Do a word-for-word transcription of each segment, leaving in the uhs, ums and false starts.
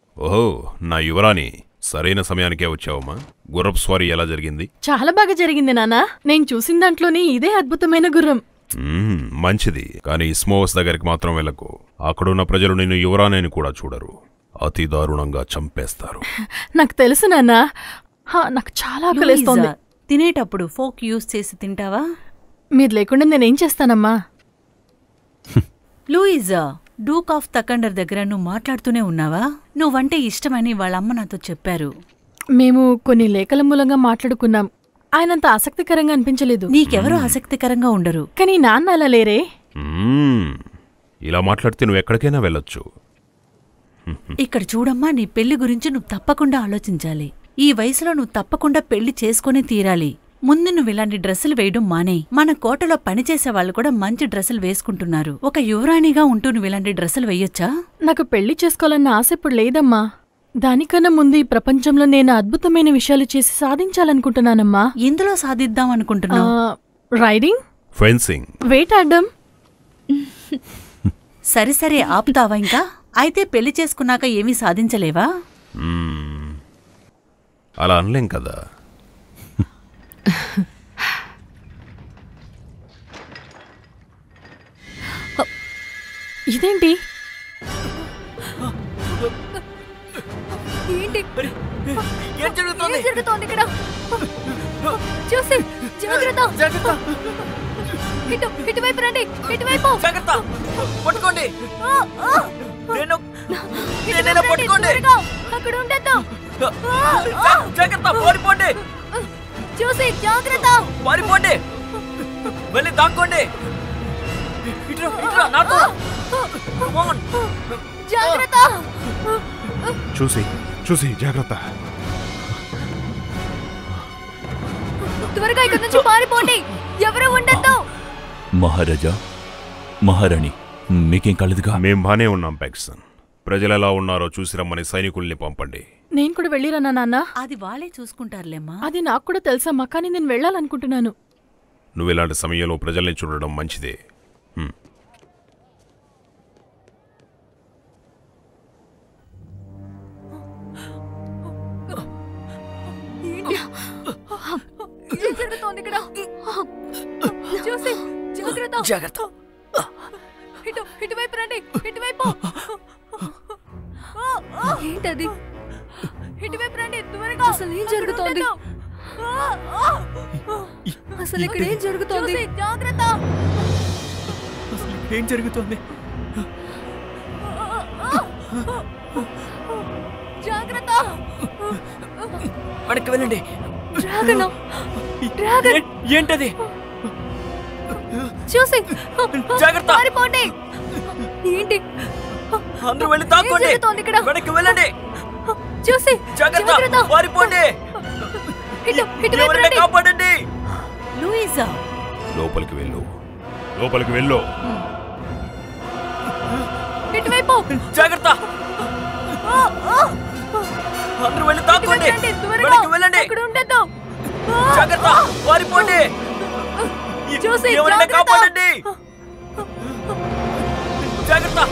ఓహో, నా యువరాణి, సరైన సమయానికే వచ్చావమ్మా. గుర్రపు స్వారీ ఎలా జరిగింది? చాలా బాగా జరిగింది నాన్నా. నేను చూసిన దాంట్లోనే ఇదే అద్భుతమైన గుర్రం. మ్మ్, మంచిది. కానీ ఇస్మోవస్ దగ్గరికి మాత్రం వెళ్ళకు. అక్కడున్న ప్రజలు నిన్ను యువరాణి అని కూడా చూడరు, అతి దారుణంగా చంపేస్తారు. నాకు తెలుసు నాన్నా. హా, నాకు చాలా ఆకలేస్తోంది. తినేటప్పుడు ఫోక్ యూజ్ చేసి తింటావా? మీరు లేకుండా నేనేం చేస్తానమ్మా? లూయిజా, డూక్ ఆఫ్ తకండర్ దగ్గర నువ్వు మాట్లాడుతూనే ఉన్నావా? నువ్వంటే ఇష్టమని వాళ్ళమ్మ నాతో చెప్పారు. మేము కొన్ని లేఖల మూలంగా మాట్లాడుకున్నాం. ఆయనంత ఆసక్తికరంగా అనిపించలేదు. నీకెవరూ ఆసక్తికరంగా ఉండరు. కానీ నాన్న అలా లేరే. మ్మ్, ఇలా మాట్లాడితే నువ్వు ఎక్కడికైనా వెళ్ళొచ్చు. ఇక్కడ చూడమ్మా, నీ పెళ్లి గురించి నువ్వు తప్పకుండా ఆలోచించాలి. ఈ వయసులో నువ్వు తప్పకుండా పెళ్లి చేసుకుని తీరాలి. ముందు నువ్వు ఇలాంటి డ్రెస్సులు వేయడం మానే. మన కోటలో పనిచేసే వాళ్ళు కూడా మంచి డ్రెస్సులు వేసుకుంటున్నారు. ఒక యువరాణిగా ఉంటూ నువ్వు ఇలాంటి డ్రెస్సులు వేయొచ్చా? నాకు పెళ్లి చేసుకోవాలన్న ఆశ ఇప్పుడు లేదమ్మా. దానికన్నా ముందు ఈ ప్రపంచంలో నేను అద్భుతమైన విషయాలు చేసి సాధించాలనుకుంటున్నానమ్మా. ఎందులో సాధిద్దాం అనుకుంటున్నావు? రైడింగ్, ఫెన్సింగ్, వేటాడడం. సరే సరే, ఆపుతావా ఇంకా? అయితే పెళ్లి చేసుకున్నాక ఏమీ సాధించలేవా? మ్మ్, అలా అనలేం కదా. ఇదేంటి? ఏంటి ఏం జరుగుతోంది? ఏం జరుగుతోంది ఇక్కడ? చూసి జాగ్రత్త, జాగ్రత్త. ఇటు ఇటువైపు రండి, ఇటువైపు. జాగ్రత్త, పట్టుకోండి. నేను నేనేనా పట్టుకోండి. అక్కడ ఉండొద్దు. జాగ్రత్త, పారిపోండి. చూసి జాగ్రత్త, పారిపోండి. వెళ్ళి దాక్కోండి. ఇట్రా ఇట్రా నాతో. జాగ్రత్త. చూసి చూసి జాగ్రత్త. త్వరగా ఇక్కడ నుంచి పారిపోండి. ఎవరు ఉండొద్దు. మహారాజా, మహారాణి, మీకేం కలదుగా? మేం బానే ఉన్నాం ప్యాక్సన్. ప్రజలెలా ఉన్నారో చూసి రమ్మని సైనికుల్ని పంపండి. నేను కూడా వెళ్ళిరానా నాన్న? అది వాళ్ళే చూసుకుంటారులేమ్మా. అది నాకు కూడా తెలుసమ్మా, కానీ నేను వెళ్ళాలనుకుంటున్నాను. నువ్వు ఇలాంటి సమయంలో ప్రజల్ని చూడడం మంచిదే. హ్మ్. ఏం జరుగుతోంది ఇక్కడ? చూసి జాగ్రత్త, జాగ్రత్త. ఇటు ఇటువైపు రండి, ఇటువైపు. ఏంటది? ఇటువైపు రండి త్వరగా. అసలు ఏం జరుగుతోంది? అసలు ఇక్కడ ఏం జరుగుతోంది? జాగ్రత్త. అసలు ఏం జరుగుతోంది? జాగ్రత్త. వెనక్కి వెళ్ళండి. Dragon, dragon. ఏంటది? చూసి జాగ్రత్త, పారిపోండి. ఏంటి? అందరూ వెళ్ళి దాక్కోండి. వెనక్కి వెళ్ళండి. చూసి జాగ్రత్త, పారిపోండి. ఇటు ఇటువైపు రండి. కాపాడండి. లూయిజా, లోపలికి వెళ్ళు, లోపలికి వెళ్ళు. ఇటువైపు. జాగ్రత్త. అందరూ వెళ్ళి దాక్కోండి. వెనక్కి వెళ్ళండి. ఇక్కడ ఉండొద్దు. జాగ్రత్త, పారిపోండి. చూసి ఎవరైనా కాపాడండి. జాగ్రత్త.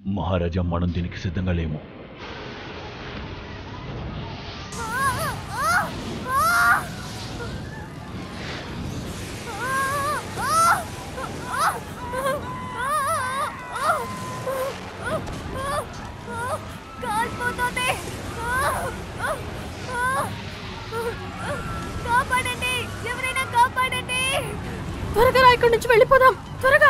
మహారాజా, మనం దీనికి సిద్ధంగా లేము. కాపాడండి, ఎవరైనా కాపాడండి. త్వరగా రా, ఇక్కడి నుంచి వెళ్ళిపోదాం. త్వరగా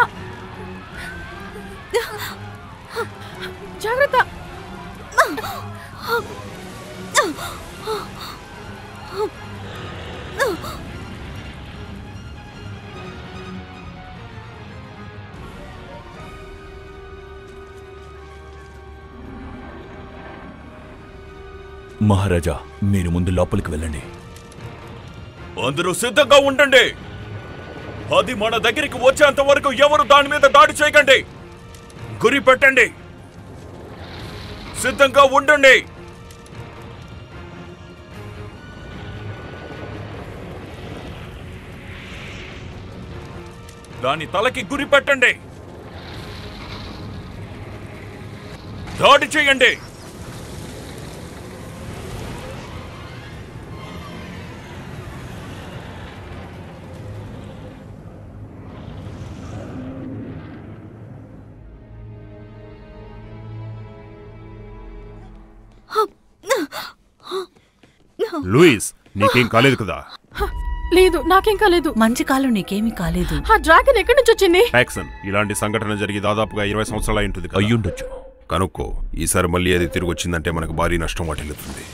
జాగ్రత్త. మహారాజా, మీరు ముందు లోపలికి వెళ్ళండి. అందరూ సిద్ధంగా ఉండండి. అది మన దగ్గరికి వచ్చేంత వరకు ఎవరు దాని మీద దాడి చేయకండి. గురి పెట్టండి. సిద్ధంగా ఉండండి. దాని తలకి గురి పెట్టండి. దాడి చేయండి. లూయిస్, నీకేం కాలేదు కదా? లేదు, నాకేం కాలేదు. మంచి కాలం నీకేమీ కాలేదు. ఆ డ్రాగన్ ఎక్కడి నుంచి వచ్చింది? ప్యాక్సన్, ఇలాంటి సంఘటన జరిగి దాదాపుగా ఇరవై సంవత్సరాలు అయి ఉంటుంది కదా. అయ్యుండొచ్చు. కనుక్కో. ఈసారి మళ్ళీ అది తిరిగి వచ్చిందంటే మనకు భారీ నష్టం వాటిల్లుతుంది.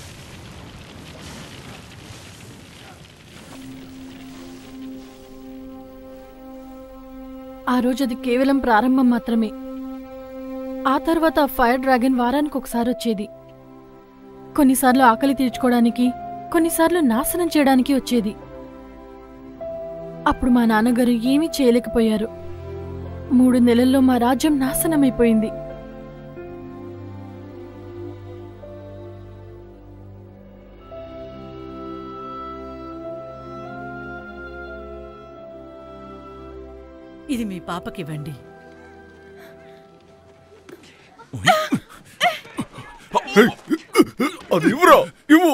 ఆ రోజు అది కేవలం ప్రారంభం మాత్రమే. ఆ తర్వాత ఫైర్ డ్రాగన్ వారానికి ఒకసారి వచ్చేది. కొన్నిసార్లు ఆకలి తీర్చుకోవడానికి, కొన్నిసార్లు నాశనం చేయడానికి వచ్చేది. అప్పుడు మా నాన్నగారు ఏమీ చేయలేకపోయారు. మూడు నెలల్లో మా రాజ్యం నాశనమైపోయింది. ఇది మీ పాపకివ్వండి. అది ఇవ్వరా, ఇవ్వు.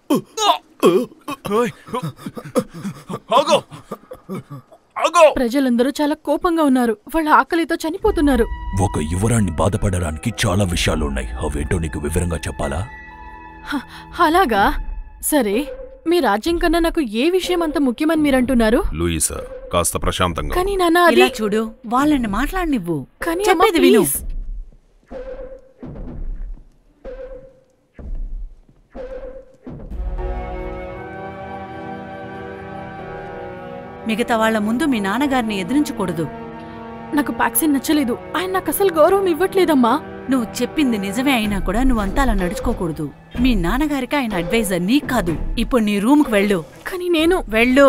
ప్రజలందరూ చాలా కోపంగా ఉన్నారు. వాళ్ళ ఆకలితో చనిపోతున్నారు. ఒక యువరాన్ని బాధపడడానికి చాలా విషయాలున్నాయి. అవేంటో నీకు వివరంగా చెప్పాలా? అలాగా? సరే, మీ రాజ్యం కన్నా నాకు ఏ విషయం అంత ముఖ్యమని మీరంటున్నారు? లూయిసా, కాస్త ప్రశాంతంగా. కానీ నాన్న, ఇలా చూడు, వాళ్ళని మాట్లాడనివ్వు. కానీ చెప్పేది విను. మిగతా వాళ్ల ముందు మీ నాన్నగారిని ఎదిరించకూడదు. నాకు ప్యాక్సిన్ నచ్చలేదు. ఆయన నాకు అసలు గౌరవం ఇవ్వట్లేదమ్మా. నువ్వు చెప్పింది నిజమే అయినా కూడా నువ్వంతా అలా నడుచుకోకూడదు. మీ నాన్నగారికి ఆయన అడ్వైజర్, నీ కాదు. ఇప్పుడు నీ రూమ్కి వెళ్ళు. కానీ నేను వెళ్ళు.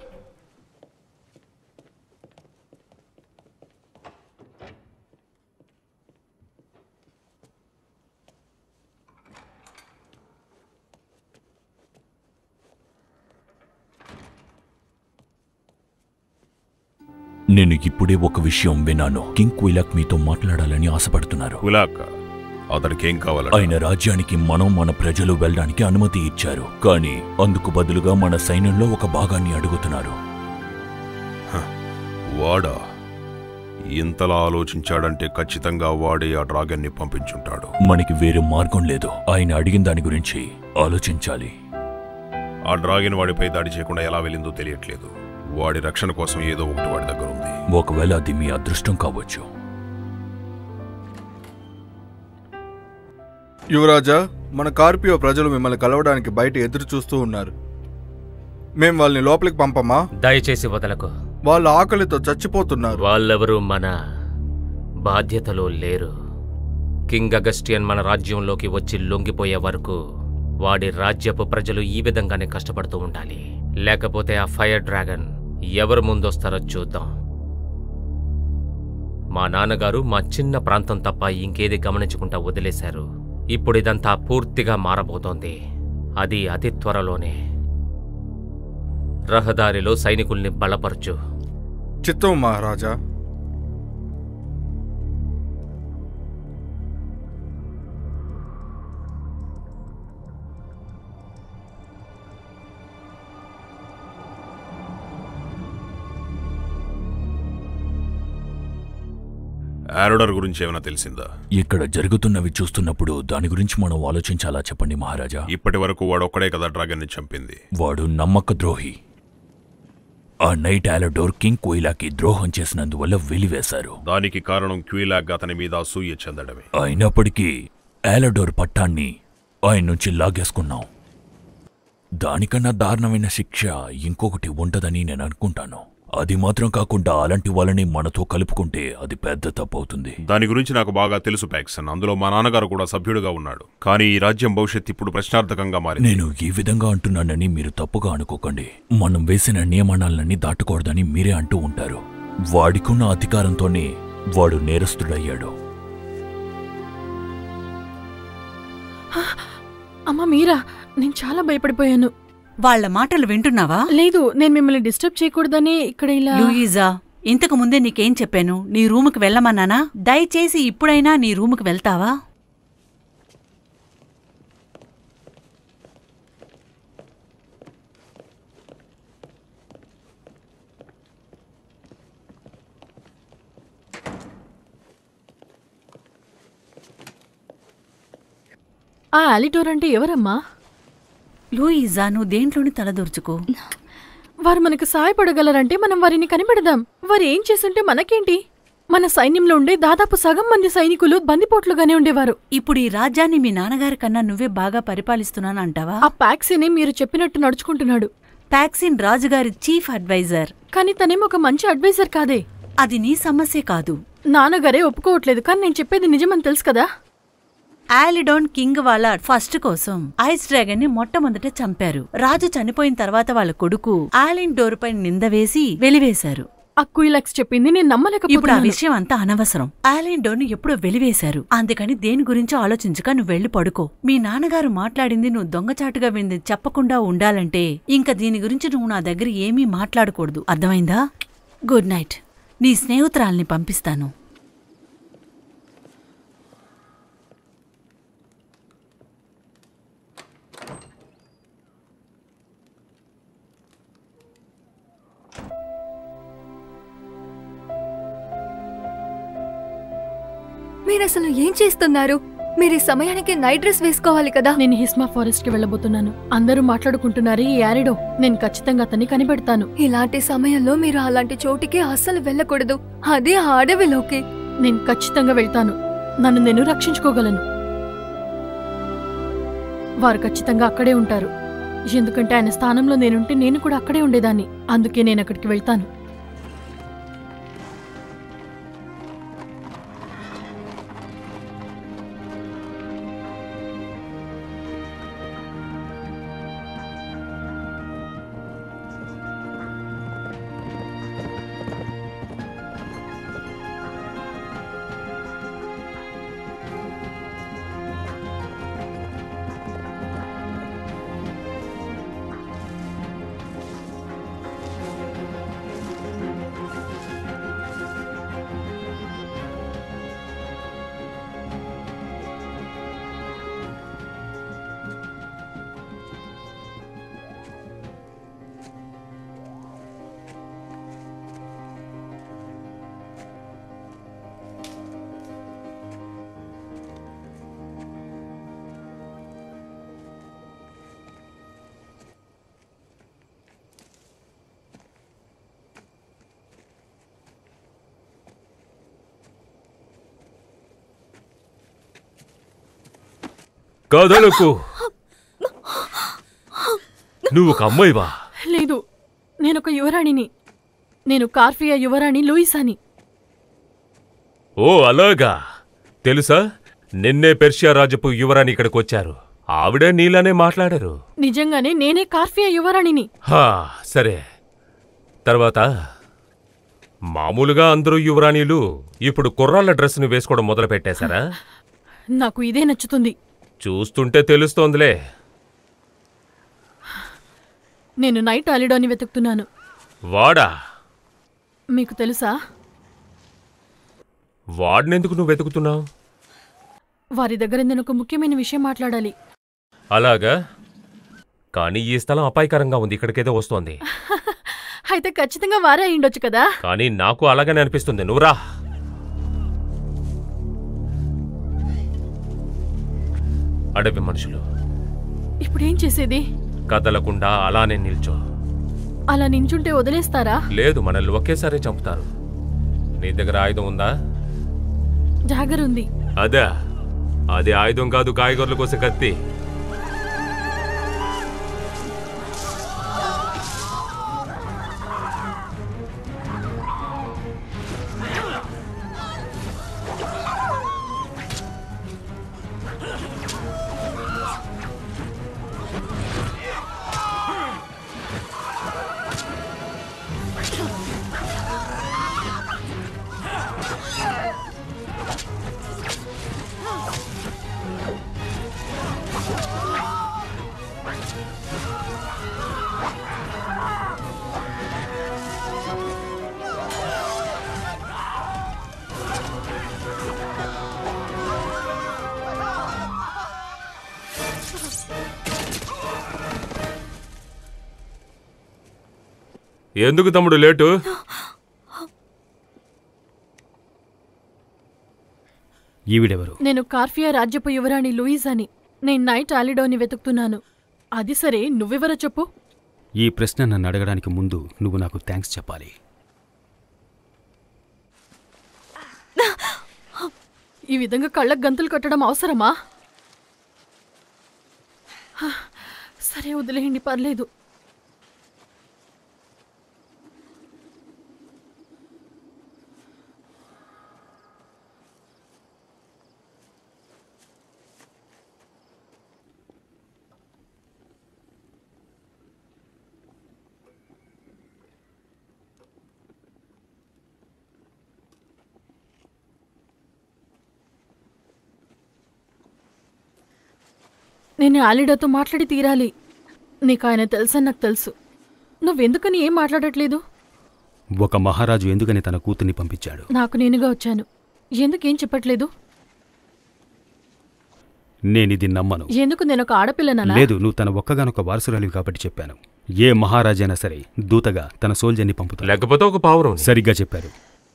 నేను ఇప్పుడే ఒక విషయం విన్నాను. కింగ్ క్విలాక్ మీతో మాట్లాడాలని ఆశపడుతున్నారు. క్విలాక్, అతడికేం కావాలి? ఆయన రాజ్యానికి మనం, మన ప్రజలు వెళ్ళడానికి అనుమతి ఇచ్చారు. కానీ అందుకు బదులుగా మన సైన్యంలో ఒక భాగాన్ని అడుగుతున్నారు. వాడా? ఇంతలా ఆలోచించాడంటే ఖచ్చితంగా వాడే ఆ డ్రాగన్ని పంపించుంటాడు. మనకి వేరే మార్గం లేదు. ఆయన అడిగిన దాని గురించి ఆలోచించాలి. ఆ డ్రాగన్ వాడిపై దాడి చేయకుండా ఎలా వెళ్ళిందో తెలియట్లేదు. వాడి రక్షణ కోసం ఏదో ఒకటి వాడి దగ్గర ఉంది. ఒకవేళ అది మీ అదృష్టం కావచ్చు. యువరాజా, మన కార్పియో ప్రజలు మిమ్మల్ని కలవడానికి బయట ఎదురు చూస్తూ ఉన్నారు. మేం వాళ్ళని లోపలికి పంపమా? దయచేసి వదలకు. వాళ్ళు ఆకలితో చచ్చిపోతున్నారు. వాళ్ళెవరూ మన బాధ్యతలో లేరు. కింగ్ అగస్టియన్ మన రాజ్యంలోకి వచ్చి లొంగిపోయే వరకు వాడి రాజ్యపు ప్రజలు ఈ విధంగానే కష్టపడుతూ ఉండాలి. లేకపోతే ఆ ఫైర్ డ్రాగన్ ఎవరు ముందొస్తారో చూద్దాం. మా నాన్నగారు మా చిన్న ప్రాంతం తప్ప ఇంకేది గమనించకుండా వదిలేశారు. ఇప్పుడు ఇదంతా పూర్తిగా మారబోతోంది. అది అతి త్వరలోనే. రహదారిలో సైనికుల్ని బలపరచు. చిత్తం మహారాజా. ఆరోడర్ గురించి ఏమైనా తెలిసిందా? ఇక్కడ జరుగుతున్నవి చూస్తున్నప్పుడు దాని గురించి మనం ఆలోచించాలా చెప్పండి మహారాజా. ఇప్పటి వరకు వాడొక్కడే కదా డ్రాగన్ ని చంపింది. వాడు నమ్మక ద్రోహి. ఆ నైట్ ఆలడోర్ కింగ్ క్విలాకి ద్రోహం చేసినందువల్ల వెలివేశారు. దానికి కారణం క్విలాక్ అతని మీద అసూయ చెందడమే. అయినప్పటికీ ఆలడోర్ పట్టాన్ని ఆయన నుంచి లాగేసుకున్నాం. దానికన్నా దారుణమైన శిక్ష ఇంకొకటి ఉంటదని నేను అనుకుంటాను. అది మాత్రం కాకుండా అలాంటి వాళ్ళని మనతో కలుపుకుంటే అది పెద్ద తప్పవుతుంది. దాని గురించి నాకు బాగా తెలుసు ప్యాక్సన్. అందులో మా నాన్నగారు కూడా సభ్యుడిగా ఉన్నాడు. కానీ ఈ రాజ్యం భవిష్యత్ ఇప్పుడు ప్రశ్నార్థకంగా మారింది. నేను ఈ విధంగా అంటున్నానని మీరు తప్పుగా అనుకోకండి. మనం వేసిన నియమనాలన్నీ దాటకూడదని మీరే అంటూ ఉంటారు. వాడికున్న అధికారంతోనే వాడు నేరస్తుడయ్యాడు. అమ్మా మీరా, నేను చాలా భయపడిపోయాను. వాళ్ల మాటలు వింటున్నావా? లేదు, నేను మిమ్మల్ని డిస్టర్బ్ చేయకూడదని ఇక్కడ ఇలా. లూయిజా, ఇంతకు ముందే నీకేం చెప్పాను? నీ రూముకి వెళ్ళమన్నానా? దయచేసి ఇప్పుడైనా నీ రూముకి వెళ్తావా? ఆ ఆలిటోర్ అంటే ఎవరమ్మా? లూయిజా, నువ్వు దేంట్లోని తలదూర్చుకో. వారు మనకు సహాయపడగలరంటే మనం వారిని కనిపెడదాం. వారు ఏం చేస్తుంటే మనకేంటి? మన సైన్యంలో ఉండే దాదాపు సగం మంది సైనికులు బందిపోట్లుగానే ఉండేవారు. ఇప్పుడు ఈ రాజ్యాన్ని మీ నాన్నగారి కన్నా నువ్వే బాగా పరిపాలిస్తున్నానంటావా? ఆ ప్యాక్సినే మీరు చెప్పినట్టు నడుచుకుంటున్నాడు. ప్యాక్సిన్ రాజుగారి చీఫ్ అడ్వైజర్. కానీ తనేమో ఒక మంచి అడ్వైజర్ కాదే. అది నీ సమస్య కాదు. నాన్నగారే ఒప్పుకోవట్లేదు, కానీ నేను చెప్పేది నిజమని తెలుసు కదా. ఆలిడోన్ కింగ్ వాళ్ళ ఫస్ట్ కోసం ఐస్ డ్రాగన్ ని మొట్టమొదట చంపారు. రాజు చనిపోయిన తర్వాత వాళ్ళ కొడుకు ఆలిన్ డోర్ పై నింద వేసి వెలివేశారు. ఆ క్విలాక్స్ చెప్పింది నేను నమ్మలేకపోతున్నాను. ఇప్పుడు ఆ విషయం అంతా అనవసరం. ఆలిన్ డోర్ ను ఎప్పుడో వెలివేశారు. అందుకని దేని గురించో ఆలోచించక నువ్వు వెళ్లి పడుకో. మీ నాన్నగారు మాట్లాడింది నువ్వు దొంగచాటుగా వింది చెప్పకుండా ఉండాలంటే ఇంకా దీని గురించి నువ్వు నా దగ్గర ఏమీ మాట్లాడకూడదు. అర్థమైందా? Good night. నీ స్నేహితురాల్ని పంపిస్తాను. మీరసలు ఏం చేస్తున్నారు? మీరు ఈ సమయానికి నైట్ డ్రెస్ వేసుకోవాలి కదా. నేను హిస్మా ఫారెస్ట్ కి వెళ్ళబోతున్నాను. అందరూ మాట్లాడుకుంటున్నారు ఈ యారిడో. నేను ఖచ్చితంగా అతన్ని కనిపెడతాను. ఇలాంటి సమయంలో మీరు అలాంటి చోటికి అస్సలు వెళ్ళకూడదు. అదే ఆ అడవిలోకి. నేను ఖచ్చితంగా వెళ్తాను. నన్ను నేను రక్షించుకోగలను. వారు ఖచ్చితంగా అక్కడే ఉంటారు. ఎందుకంటే ఆయన స్థానంలో నేనుంటే నేను కూడా అక్కడే ఉండేదాన్ని. అందుకే నేను అక్కడికి వెళ్తాను. కదలకు. నువ్వు ఒక అమ్మాయివా? లేదు, నేనొక యువరాణిని. నేను కార్ఫియా యువరాణి లూయిసాని. ఓ అలాగా. తెలుసా, నిన్నే పెర్షియా రాజపు యువరాణి ఇక్కడికి వచ్చారు. ఆవిడ నీలానే మాట్లాడారు. నిజంగానే నేనే కార్ఫియా యువరాణిని. హా సరే. తర్వాత మామూలుగా అందరూ యువరాణిలు ఇప్పుడు కుర్రాళ్ళ డ్రెస్సును వేసుకోవడం మొదలు పెట్టేశారా? నాకు ఇదే నచ్చుతుంది. చూస్తుంటే తెలుస్తోందిలే. నేను నైట్ ఆలిడోని వెతుకుతున్నాను. వాడా? మీకు తెలుసా? వాడినెందుకు నువ్వు వెతుకుతున్నావు? వారి దగ్గర నేను ఒక ముఖ్యమైన విషయం మాట్లాడాలి. అలాగా? కానీ ఈ స్థలం అపాయకరంగా ఉంది. ఇక్కడికేదో వస్తోంది. అయితే ఖచ్చితంగా వారే అయ్యుండొచ్చు కదా. కానీ నాకు అలాగనే అనిపిస్తుంది. నువ్వురా. అడవి మనుషులు. ఇప్పుడేం చేసేది? కదలకుండా అలానే నిల్చో. అలా నించుంటే వదిలేస్తారా? లేదు, మనల్ని ఒకేసారి చంపుతారు. నీ దగ్గర ఆయుధం ఉందా? జాగర్ ఉంది. అదా? అది ఆయుధం కాదు, కాయగూరల కోసే కత్తి. ఎందుకు తమ్ముడు లేటు? ఈవిడెవరు? నేను కార్ఫియా రాజ్యపు యువరాణి లూయిజ్ అని. నేను నైట్ ఆలిడోని వెతుకుతున్నాను. అది సరే, నువ్వెవరో చెప్పు. ఈ ప్రశ్న నన్ను అడగడానికి ముందు నువ్వు నాకు థ్యాంక్స్ చెప్పాలి. ఈ విధంగా కళ్ళకు గంతులు కట్టడం అవసరమా? సరే, వదిలేయండి, పర్లేదు. నేను ఆలిడోతో మాట్లాడి తీరాలి. నీకు ఆయన తెలుసని నాకు తెలుసు. నువ్వెందుకని ఏం మాట్లాడట్లేదు? ఒక మహారాజు ఎందుకని తన కూతుర్ని పంపించాడు? నాకు నేనుగా వచ్చాను. ఎందుకేం చెప్పట్లేదు? నేనిది నమ్మను. ఎందుకు? నేనొక ఆడపిల్లనా? లేదు, నువ్వు తన ఒక్కగానొక వారసురాలివి కాబట్టి చెప్పాను. ఏ మహారాజైనా సరే దూతగా తన సోల్జర్ని పంపుతాడు, లేకపోతే ఒక పావురం. సరిగ్గా చెప్పారు.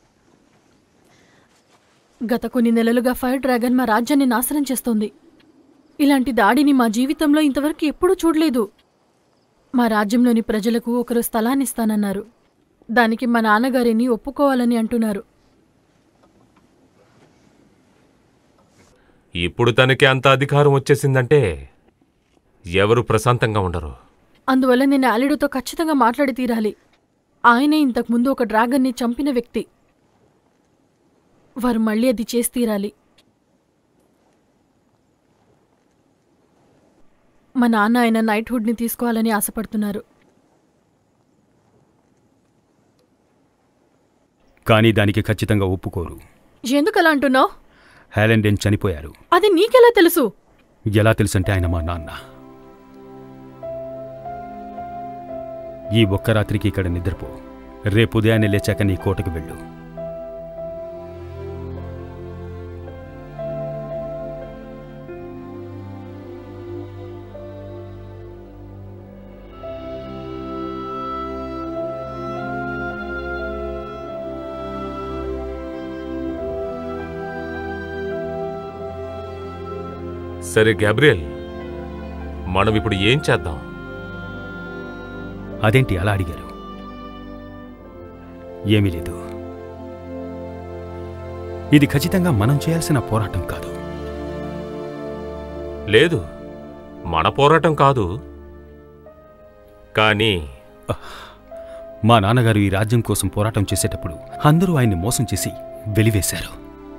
గత కొన్ని నెలలుగా ఫైర్ డ్రాగన్ మా రాజ్యాన్ని నాశనం చేస్తోంది. ఇలాంటి దాడిని మా జీవితంలో ఇంతవరకు ఎప్పుడూ చూడలేదు. మా రాజ్యంలోని ప్రజలకు ఒకరు స్థలాన్నిస్తానన్నారు. దానికి మా నాన్నగారిని ఒప్పుకోవాలని అంటున్నారు. ఇప్పుడు తనకి అంత అధికారం వచ్చేసిందంటే ఎవరు ప్రశాంతంగా ఉండరు. అందువల్ల నేను ఆలిడోతో ఖచ్చితంగా మాట్లాడి తీరాలి. ఆయనే ఇంతకుముందు ఒక డ్రాగన్ని చంపిన వ్యక్తి. వారు మళ్ళీ అది చేసి తీరాలి. మా నాన్న ఆయన నైట్హుడ్ని తీసుకోవాలని ఆశపడుతున్నారు. కానీ దానికి ఖచ్చితంగా ఒప్పుకోరు. ఎందుకలా అంటున్నావు? హాలెండెన్ చనిపోయారు. అది నీకెలా తెలుసు? ఎలా తెలుసంటే ఆయన మా నాన్న. ఈ ఒక్క రాత్రికి ఇక్కడ నిద్రపో. రేపు ఉదయాన్నే లేచాక నీ కోటకు వెళ్ళు. సరే గ్యాబ్రియల్, మనం ఇప్పుడు ఏం చేద్దాం? అదేంటి అలా అడిగారు? ఏమీ లేదు. ఇది ఖచ్చితంగా మనం చేయాల్సిన పోరాటం కాదు. లేదు, మన పోరాటం కాదు. కానీ మా నాన్నగారు ఈ రాజ్యం కోసం పోరాటం చేసేటప్పుడు అందరూ ఆయన్ని మోసం చేసి వెలివేశారు.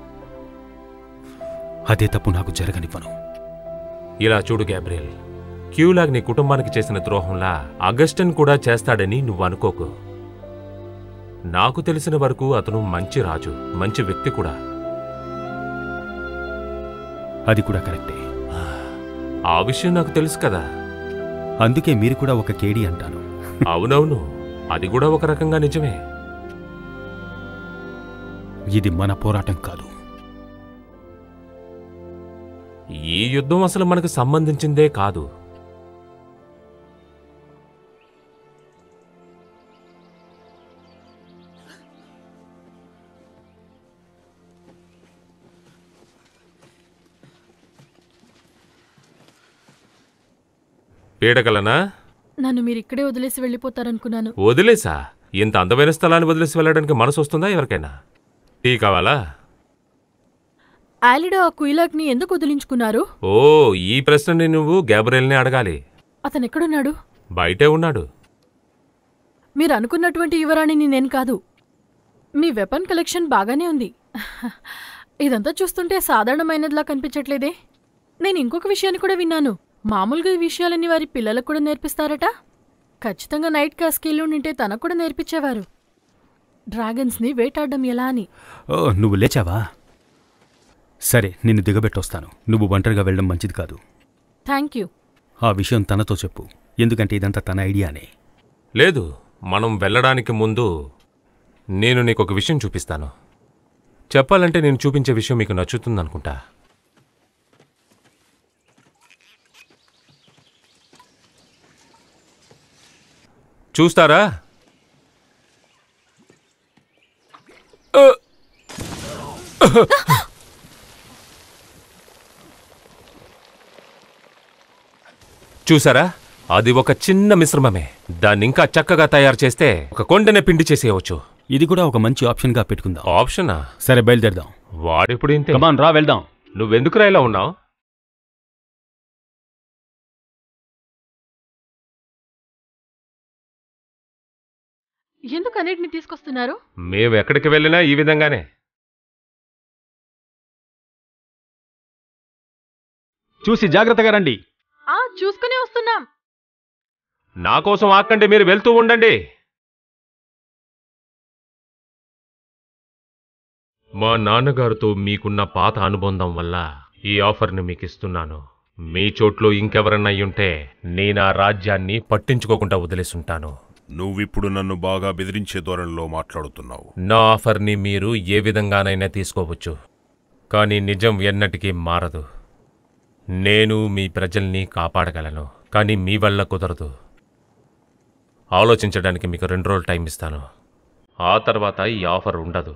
అదే తప్పు నాకు జరగనివ్వను. ఇలా చూడు గ్యాబ్రియల్, క్యూలాగ్ నీ కుటుంబానికి చేసిన ద్రోహంలా అగస్టన్ కూడా చేస్తాడని నువ్వు అనుకోకు. నాకు తెలిసిన వరకు అతను మంచి రాజు, మంచి వ్యక్తి కూడా. అది కూడా కరెక్టే. ఆ విషయం నాకు తెలుసు కదా. అందుకే మీరు కూడా ఒక కేడి అంటాను. అవునవును, అది కూడా ఒక రకంగా నిజమే. ఇది మన పోరాటం కాదు. ఈ యుద్ధం అసలు మనకు సంబంధించిందే కాదు. పీడకలనా? నన్ను మీరు ఇక్కడే వదిలేసి వెళ్ళిపోతారనుకున్నాను. వదిలేసా? ఇంత అందమైన స్థలాన్ని వదిలేసి వెళ్ళడానికి మనసు వస్తుందా ఎవరికైనా? టీ కావాలా? ఆలిడో ఆ కుయిలాక్ని ఎందుకు వదిలించుకున్నారు? ఓ, ఈ ప్రశ్నని నువ్వు గ్యాబ్రియల్ని అడగాలి. అతనెక్కడున్నాడు? బయటే ఉన్నాడు. మీరు అనుకున్నటువంటి యువరాణిని నేను కాదు. మీ వెపన్ కలెక్షన్ బాగానే ఉంది. ఇదంతా చూస్తుంటే సాధారణమైనదిలా కనిపించట్లేదే. నేను ఇంకొక విషయాన్ని కూడా విన్నాను. మామూలుగా ఈ విషయాలన్నీ వారి పిల్లలకు కూడా నేర్పిస్తారట. ఖచ్చితంగా నైట్ కాస్కీలో నింటే తనకు కూడా నేర్పించేవారు, డ్రాగన్స్ని వేటాడడం ఎలా అని. ఓ, నువ్వు లేచావా? సరే, నిన్ను దిగబెట్టొస్తాను. నువ్వు ఒంటరిగా వెళ్ళడం మంచిది కాదు. Thank you. ఆ విషయం తనతో చెప్పు, ఎందుకంటే ఇదంతా తన ఐడియానే. లేదు, మనం వెళ్ళడానికి ముందు నేను నీకు ఒక విషయం చూపిస్తాను. చెప్పాలంటే నేను చూపించే విషయం మీకు నచ్చుతుందనుకుంటా. చూస్తారా? చూసారా? అది ఒక చిన్న మిశ్రమమే. దాన్ని ఇంకా చక్కగా తయారు చేస్తే ఒక కొండనే పిండి చేసేయవచ్చు. ఇది కూడా ఒక మంచి ఆప్షన్గా పెట్టుకుందాం. ఆప్షనా? సరే, బయలుదేరదాం. వాడెప్పుడు ఇంతే. కమాన్, రా వెళ్దాం. నువ్వెందుకు రా ఇలా ఉన్నావు? ఎందుకు అన్నిటిని తీసుకొస్తున్నారు? మేము ఎక్కడికి వెళ్ళినా ఈ విధంగానే. చూసి జాగ్రత్తగా రండి. ఆ చూసుకునే వస్తున్నాం. నా కోసం ఆకండి, మీరు వెళ్తూ ఉండండి. మా నాన్నగారితో మీకున్న పాత అనుబంధం వల్ల ఈ ఆఫర్ని మీకు ఇస్తున్నాను. మీ చోట్లో ఇంకెవరన్నా అయ్యుంటే నేను ఆ రాజ్యాన్ని పట్టించుకోకుండా వదిలేసుంటాను. నువ్విప్పుడు నన్ను బాగా బెదిరించే ధోరణిలో మాట్లాడుతున్నావు. నా ఆఫర్ని మీరు ఏ విధంగానైనా తీసుకోవచ్చు, కానీ నిజం ఎన్నటికీ మారదు. నేను మీ ప్రజల్ని కాపాడగలను, కానీ మీ వల్ల కుదరదు. ఆలోచించడానికి మీకు రెండు రోజులు టైం ఇస్తాను. ఆ తర్వాత ఈ ఆఫర్ ఉండదు.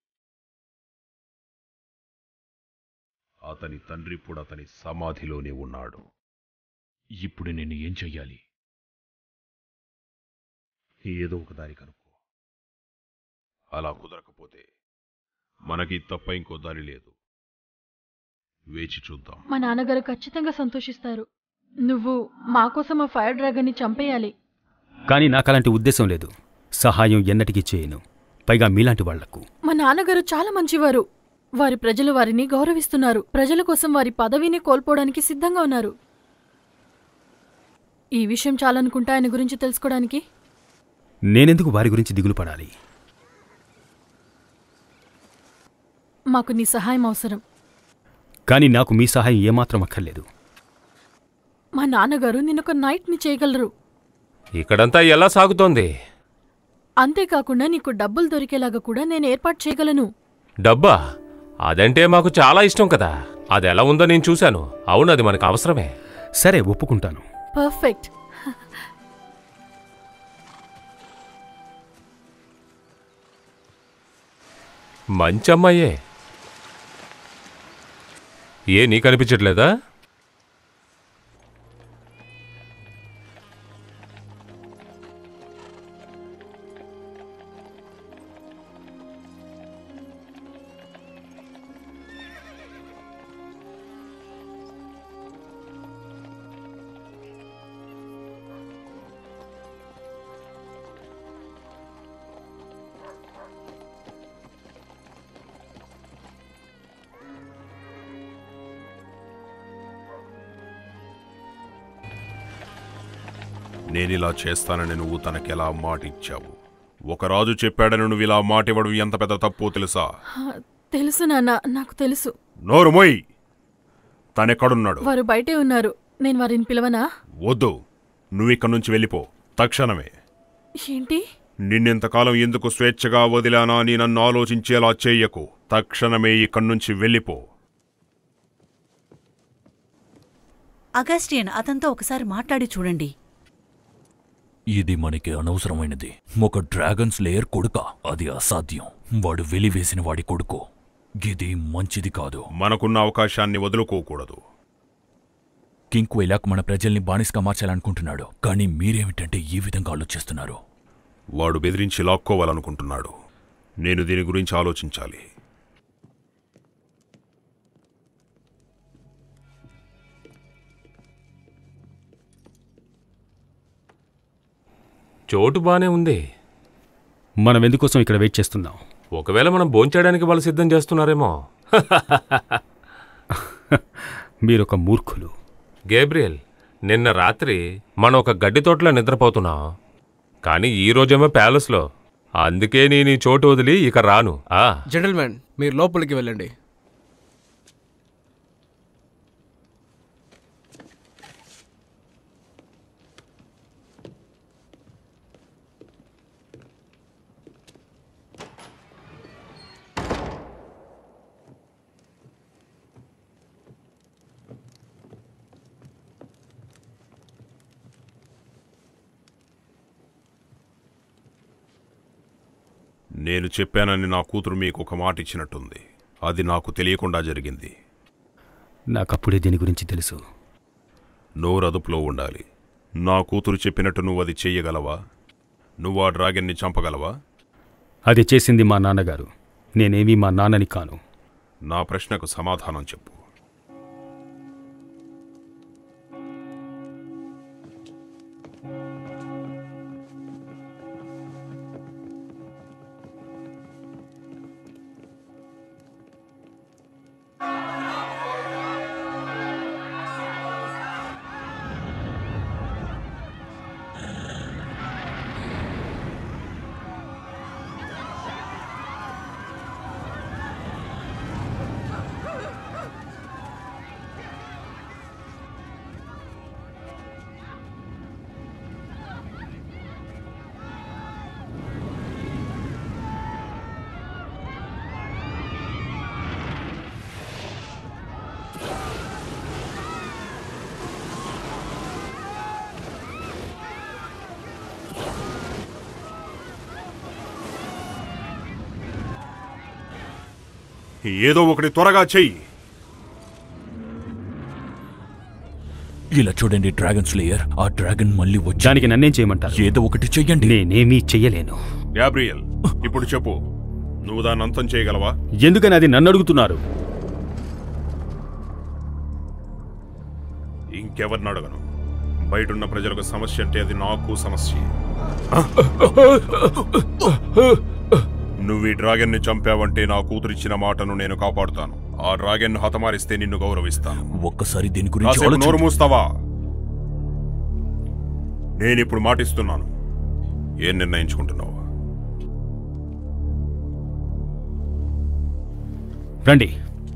అతని తండ్రి ఇప్పుడు అతని సమాధిలోనే ఉన్నాడు. ఇప్పుడు నేను ఏం చెయ్యాలి? ఏదో ఒక దారి కనుక్కో. అలా కుదరకపోతే మనకి తప్ప ఇంకో దారి లేదు. వేచి చూద్దాం. మా నాన్నగారు ఖచ్చితంగా సంతోషిస్తారు. నువ్వు మా కోసం ఆ ఫైర్ డ్రాగన్ని చంపేయాలి. కానీ నాకు అలాంటి ఉద్దేశం లేదు. సహాయం ఎన్నటికీ చేయను, పైగా మీలాంటి వాళ్లకు. మా నాన్నగారు చాలా మంచివారు. వారి ప్రజలు వారిని గౌరవిస్తున్నారు. ప్రజల కోసం వారి పదవిని కోల్పోవడానికి సిద్ధంగా ఉన్నారు. ఈ విషయం చాలనుకుంటా ఆయన గురించి తెలుసుకోవడానికి. నేనెందుకు వారి గురించి దిగులు పడాలి? మాకు నీ సహాయం అవసరం. కానీ నాకు మీ సహాయం ఏమాత్రం అక్కర్లేదు. మా నాన్నగారు నిన్నొక నైట్ని చేయగలరు. ఇక్కడంతా ఎలా సాగుతోంది? అంతేకాకుండా నీకు డబ్బులు దొరికేలాగా కూడా నేను ఏర్పాటు చేయగలను. డబ్బా? అదంటే మాకు చాలా ఇష్టం కదా. అది ఎలా ఉందో నేను చూశాను. అవును, అది మనకు అవసరమే. సరే, ఒప్పుకుంటాను. పర్ఫెక్ట్. మంచి అమ్మాయే. ఏ నీ కనిపించట్లేదా? నేనిలా చేస్తానని నువ్వు తనకెలా మాటిచ్చావు? ఒక రాజు చెప్పాడని నువ్వు ఇలా మాటివ్వడం ఎంత పెద్ద తప్పో తెలుసా? తెలుసు నాన్న, నాకు తెలుసు. నోరు మొయ్. తనెక్కడున్నాడు? వారు బయటే ఉన్నారు. నేను వారిని పిలవనా? వద్దు, నువ్విక్కడి నుంచి వెళ్ళిపో తక్షణమే. ఏంటి? నిన్నెంతకాలం ఎందుకు స్వేచ్ఛగా వదిలానా అని నన్ను ఆలోచించేలా చెయ్యకు. తక్షణమే ఇక్కడి నుంచి వెళ్ళిపో. అగస్టియన్, అతనితో ఒకసారి మాట్లాడి చూడండి. ఇది మనకి అనవసరమైనది. ఒక డ్రాగన్ స్లేయర్ కొడుక? అది అసాధ్యం. వాడు వెలివేసిన వాడి కొడుకు. ఇది మంచిది కాదు. మనకున్న అవకాశాన్ని వదులుకోకూడదు. కింగ్ క్వైలాక్ మన ప్రజల్ని బానిసగా మార్చాలనుకుంటున్నాడు. కానీ మీరేమిటంటే ఈ విధంగా ఆలోచిస్తున్నారు? వాడు బెదిరించి లాక్కోవాలనుకుంటున్నాడు. నేను దీని గురించి ఆలోచించాలి. చోటు బానే ఉంది. మనం ఎందుకోసం ఇక్కడ వెయిట్ చేస్తున్నాం? ఒకవేళ మనం భోంచేయడానికి వాళ్ళు సిద్ధం చేస్తున్నారేమో. మీరొక మూర్ఖులు. గేబ్రియల్, నిన్న రాత్రి మనం ఒక గడ్డి తోటలో నిద్రపోతున్నాం, కానీ ఈ రోజేమో ప్యాలెస్లో. అందుకే నేను ఈ చోటు వదిలి ఇక రాను. ఆ జెంటల్మెన్, మీరు లోపలికి వెళ్ళండి. నేను చెప్పానని నా కూతురు మీకు ఒక మాట ఇచ్చినట్టుంది. అది నాకు తెలియకుండా జరిగింది. నాకప్పుడే దీని గురించి తెలుసు. నోరు అదుపులో ఉండాలి. నా కూతురు చెప్పినట్టు నువ్వు అది చెయ్యగలవా? నువ్వు ఆ డ్రాగన్ని చంపగలవా? అది చేసింది మా నాన్నగారు. నేనేమీ మా నాన్నని కాను. నా ప్రశ్నకు సమాధానం చెప్పు. ఏదో ఒకటి త్వరగా చెయ్యి. ఇలా చూడండి డ్రాగన్ స్లేయర్, ఆ డ్రాగన్ మళ్ళీ వచ్చి దానికి నన్నేం చేయమంటారు? ఏదో ఒకటి చెయ్యండి. నేనేమీ చెయ్యలేను. గ్యాబ్రియల్, ఇప్పుడు చెప్పు, నువ్వు దాన్ని అంతం చేయగలవా? ఎందుకని అది నన్ను అడుగుతున్నారు? ఇంకెవరిని అడగను. బయటున్న ప్రజలకు సమస్య అంటే అది నాకు సమస్య. నువ్వు ఈ డ్రాగన్ని చంపావంటే నా కూతురిచ్చిన మాటను నేను కాపాడుతాను. ఆ డ్రాగన్ హతమారిస్తే నిన్ను గౌరవిస్తాను. ఒక్కసారి దీని గురించి నోరు మూస్తావా? నేనిప్పుడు మాటిస్తున్నాను. ఏం నిర్ణయించుకుంటున్నావు? రండి.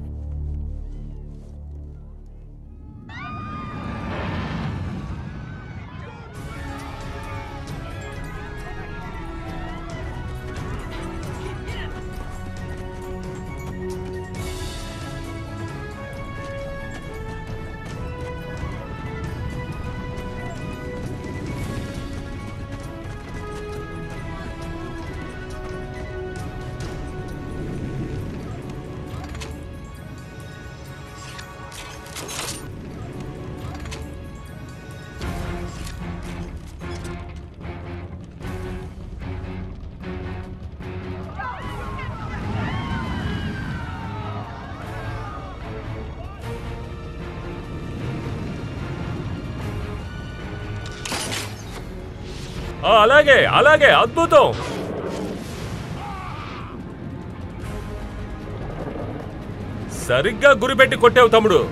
అలాగే అలాగే, అద్భుతం. సరిగ్గా గురిపెట్టి కొట్టావు తమ్ముడు.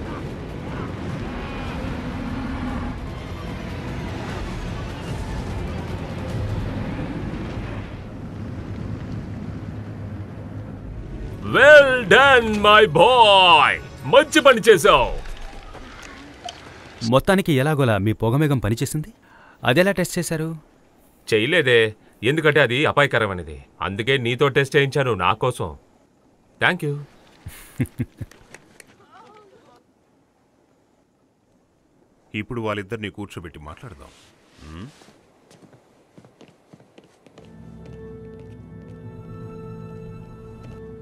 వెల్ డన్ మై బాయ్, మంచి పని చేశావు. మొత్తానికి ఎలాగోలా మీ పొగమేగం పనిచేసింది. అదెలా టెస్ట్ చేశారు? చెయ్యలేదే, ఎందుకంటే అది అపాయకరమైనది. అందుకే నీతో టెస్ట్ చేయించాను, నా కోసం. Thank you. ఇప్పుడు వాళ్ళిద్దరిని కూర్చోబెట్టి మాట్లాడదాం.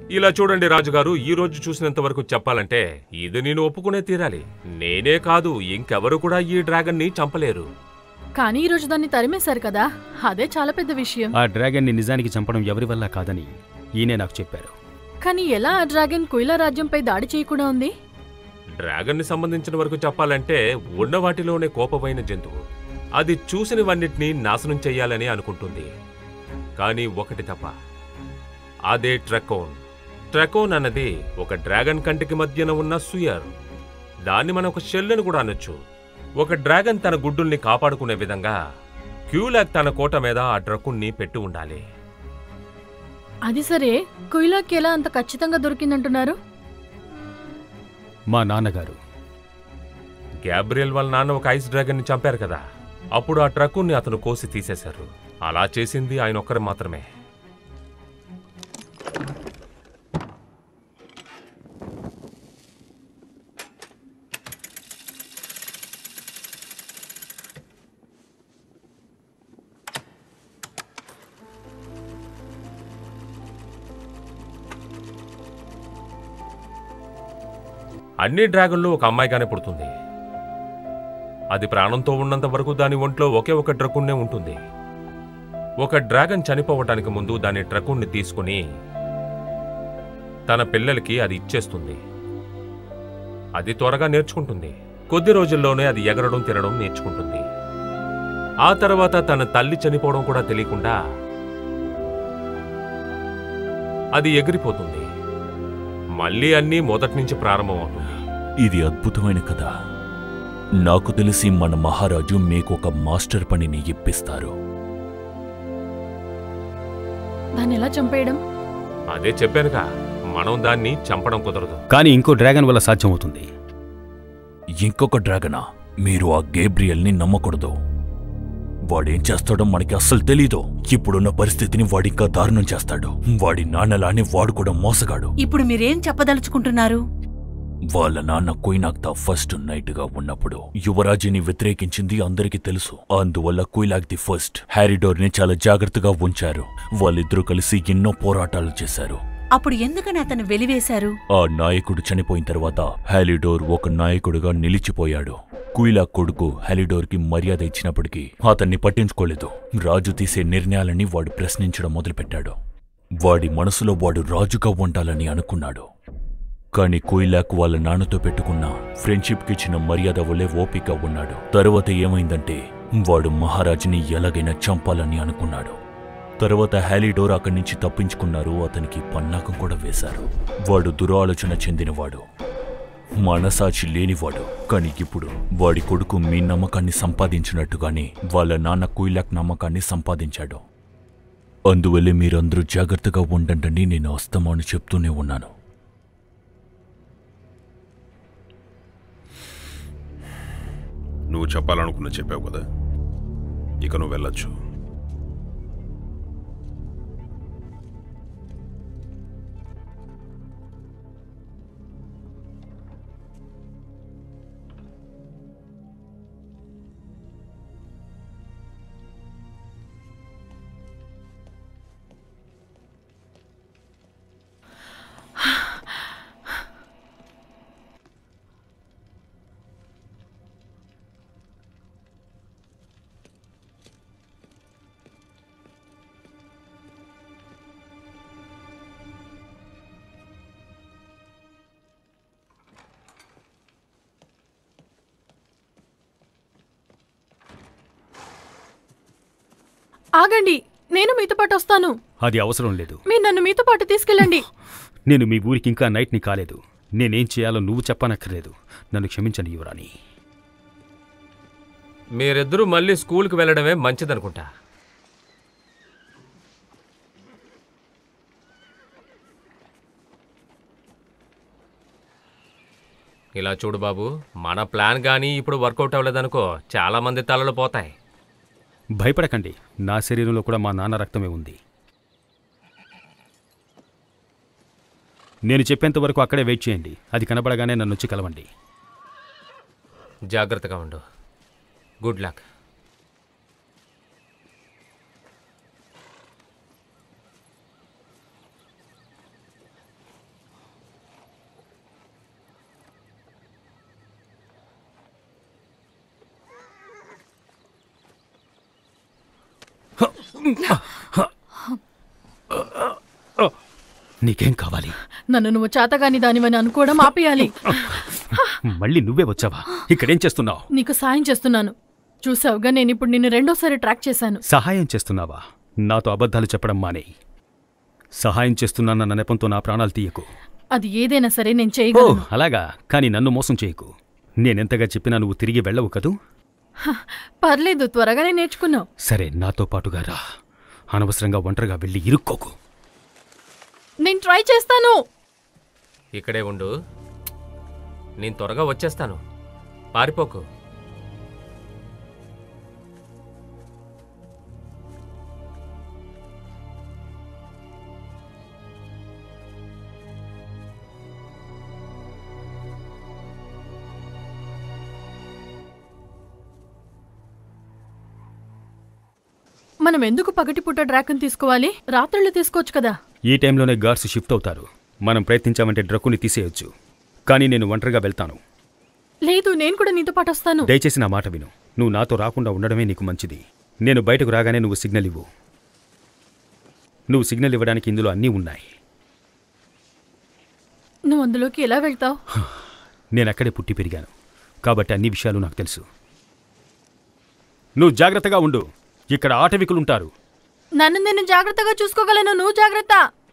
ఇలా చూడండి రాజుగారు, ఈ రోజు చూసినంత వరకు చెప్పాలంటే ఇది నేను ఒప్పుకునే తీరాలి. నేనే కాదు, ఇంకెవరు కూడా ఈ డ్రాగన్ ని చంపలేరు. కానీ ఈ రోజు దాన్ని తరిమేశారు కదా, అదే చాలా పెద్ద విషయం. ఆ డ్రాగన్ ని నిజానికి చంపడం ఎవరి వల్ల కాదని ఈయనే నాకు చెప్పారు. కానీ ఎలా ఆ డ్రాగన్ కుయిలా రాజ్యంపై దాడి చేయకుండా ఉంది? డ్రాగన్ ని సంబంధించిన వరకు చెప్పాలంటే ఉన్న వాటిలోనే కోపమైన జంతువు. అది చూసినవన్నిటినీ నాశనం చెయ్యాలని అనుకుంటుంది. కానీ ఒకటి తప్ప, అదే ట్రకోన్. ట్రకోన్ అన్నది ఒక డ్రాగన్ కంటికి మధ్యన ఉన్న సుయర్. దాన్ని మనం ఒక షెల్ అని కూడా అనొచ్చు. ఒక డ్రాగన్ తన గుడ్డుల్ని కాపాడుకునే విధంగా క్యూలాక్ తన కోట మీద ఆ ట్రకోన్ని పెట్టి ఉండాలి. అది సరే, కుయిలాకి ఎలా అంత ఖచ్చితంగా దొరికిందంటున్నారు? మా నాన్నగారు గ్యాబ్రియల్ వాళ్ళ నాన్న ఒక ఐస్ డ్రాగన్ ని చంపారు కదా, అప్పుడు ఆ ట్రకోన్ని అతను కోసి తీసేశారు. అలా చేసింది ఆయన ఒక్కరు మాత్రమే. అన్ని డ్రాగన్లు ఒక అమ్మాయిగానే పుడుతుంది. అది ప్రాణంతో ఉన్నంత వరకు దాని ఒంట్లో ఒకే ఒక ట్రకున్నే ఉంటుంది. ఒక డ్రాగన్ చనిపోవటానికి ముందు దాని ట్రకున్ని తీసుకుని తన పిల్లలకి అది ఇచ్చేస్తుంది. అది త్వరగా నేర్చుకుంటుంది. కొద్ది రోజుల్లోనే అది ఎగరడం తినడం నేర్చుకుంటుంది. ఆ తర్వాత తన తల్లి చనిపోవడం కూడా తెలియకుండా అది ఎగిరిపోతుంది. మళ్ళీ అన్నీ మొదటి నుంచి ప్రారంభమవుతుంది. ఇది అద్భుతమైన కథ. నాకు తెలిసి మన మహారాజు మీకు ఒక మాస్టర్ పనిని ఇప్పిస్తారు. దాన్ని ఎలా చంపేయడం? అదే చెప్పానుగా, మనం దాన్ని చంపడం కుదరదు. కానీ ఇంకో డ్రాగన్ వల్ల సాధ్యమవుతుంది. ఇంకొక డ్రాగనా? మీరు ఆ గేబ్రియల్ని నమ్మకూడదు. వాడేం చేస్తాడో మనకి అస్సలు తెలీదు. ఇప్పుడున్న పరిస్థితిని వాడింకా దారుణం చేస్తాడు. వాడి నాన్నలానే వాడు కూడా మోసగాడు. ఇప్పుడు మీరేం చెప్పదలుచుకుంటున్నారు? వాళ్ళ నాన్న కుయినాక్తా ఫస్ట్ నైట్ గా ఉన్నప్పుడు యువరాజుని వ్యతిరేకించింది అందరికీ తెలుసు. అందువల్ల కుయిలాక్ ది ఫస్ట్ హ్యారిడోర్ ని చాలా జాగ్రత్తగా ఉంచారు. వాళ్ళిద్దరూ కలిసి ఎన్నో పోరాటాలు చేశారు. అప్పుడు ఎందుకని అతను వెలివేశారు? ఆ నాయకుడు చనిపోయిన తర్వాత హాలిడోర్ ఒక నాయకుడుగా నిలిచిపోయాడు. కుయిలాక్ కొడుకు హాలిడోర్ కి మర్యాద ఇచ్చినప్పటికీ అతన్ని పట్టించుకోలేదు. రాజు తీసే నిర్ణయాలని వాడు ప్రశ్నించడం మొదలుపెట్టాడు. వాడి మనసులో వాడు రాజుగా ఉండాలని అనుకున్నాడు. కాని కుయిలాక్ వాళ్ళ నాన్నతో పెట్టుకున్న ఫ్రెండ్షిప్ కిచ్చిన మర్యాద వల్లే ఓపిక ఉన్నాడు. తరువాత ఏమైందంటే వాడు మహారాజుని ఎలాగైనా చంపాలని అనుకున్నాడు. తరువాత హాలిడోర్ అక్కడి నుంచి తప్పించుకున్నారు. అతనికి పన్నాకం కూడా వేశారు. వాడు దురాలోచన చెందినవాడు, మనసాచి లేనివాడు. కాని ఇప్పుడు వాడి కొడుకు మీ నమ్మకాన్ని సంపాదించినట్టుగానే వాళ్ళ నాన్న కుయిలాక్ నమ్మకాన్ని సంపాదించాడు. అందువల్లే మీరందరూ జాగ్రత్తగా ఉండండి. నేను అస్తమాను చెప్తూనే ఉన్నాను. నువ్వు చెప్పాలనుకున్న చెప్పావు కదా, ఇక నువ్వు వెళ్ళొచ్చు. ఆగండి, నేను మీతో పాటు వస్తాను. అది అవసరం లేదు. మీరు నన్ను మీతో పాటు తీసుకెళ్ళండి. నేను మీ ఊరికి ఇంకా నైట్ని కాలేదు. నేనేం చేయాలో నువ్వు చెప్పనక్కర్లేదు. నన్ను క్షమించండి యువరాణి. మీరిద్దరూ మళ్ళీ స్కూల్కి వెళ్ళడమే మంచిదనుకుంటా. ఇలా చూడు బాబు, మన ప్లాన్ కానీ ఇప్పుడు వర్కౌట్ అవ్వలేదనుకో చాలా మంది తలలు పోతాయి. భయపడకండి, నా శరీరంలో కూడా మా నాన్న రక్తమే ఉంది. నేను చెప్పేంత వరకు అక్కడే వెయిట్ చేయండి. అది కనబడగానే నన్ను వచ్చి కలవండి. జాగ్రత్తగా ఉండు. Good luck. నీకేం కావాలి? నన్ను నువ్వు చేతగాని దానివని అనుకోవడం ఆపేయాలి. మళ్ళీ నువ్వే వచ్చావా? ఇక్కడేం చేస్తున్నావు? నీకు సాయం చేస్తున్నాను. చూసావుగా, నేను ఇప్పుడు నిన్ను రెండోసారి ట్రాక్ చేశాను. సహాయం చేస్తున్నావా? నాతో అబద్ధాలు చెప్పడం మానేయి. సహాయం చేస్తున్నానన్న నెపంతో నా ప్రాణాలు తీయకు. అది ఏదైనా సరే నేను చేయగలను. అలాగా? కానీ నన్ను మోసం చేయకు. నేనెంతగా చెప్పినా నువ్వు తిరిగి వెళ్ళవు కదూ? పర్లేదు, త్వరగానే నేర్చుకున్నావు. సరే, నాతో పాటుగా రా. అనవసరంగా ఒంటరిగా వెళ్ళి ఇరుక్కోకు. నేను ట్రై చేస్తాను. ఇక్కడే ఉండు, నేను త్వరగా వచ్చేస్తాను. పారిపోకు. మనం ఎందుకు పగటిపూట డ్రాగన్ తీసుకోవాలి? రాత్రుళ్ళు తీసుకోవచ్చు కదా. ఈ టైంలోనే గార్డ్స్ షిఫ్ట్ అవుతారు. మనం ప్రయత్నించామంటే డ్రక్కుని తీసేయొచ్చు. కానీ నేను ఒంటరిగా వెళ్తాను. లేదు, నేను కూడా నీతో పాటు వస్తాను. దయచేసి నా మాట విను. నువ్వు నాతో రాకుండా ఉండడమే నీకు మంచిది. నేను బయటకు రాగానే నువ్వు సిగ్నల్ ఇవ్వు. నువ్వు సిగ్నల్ ఇవ్వడానికి ఇందులో అన్నీ ఉన్నాయి. నువ్వు అందులోకి ఎలా వెళ్తావు? నేనక్కడే పుట్టి పెరిగాను కాబట్టి అన్ని విషయాలు నాకు తెలుసు. నువ్వు జాగ్రత్తగా ఉండు. ఇక్కడ ఆటవికులుంటారు. నన్ను నేను జాగ్రత్తగా చూసుకోగలను. నువ్వు జాగ్రత్త.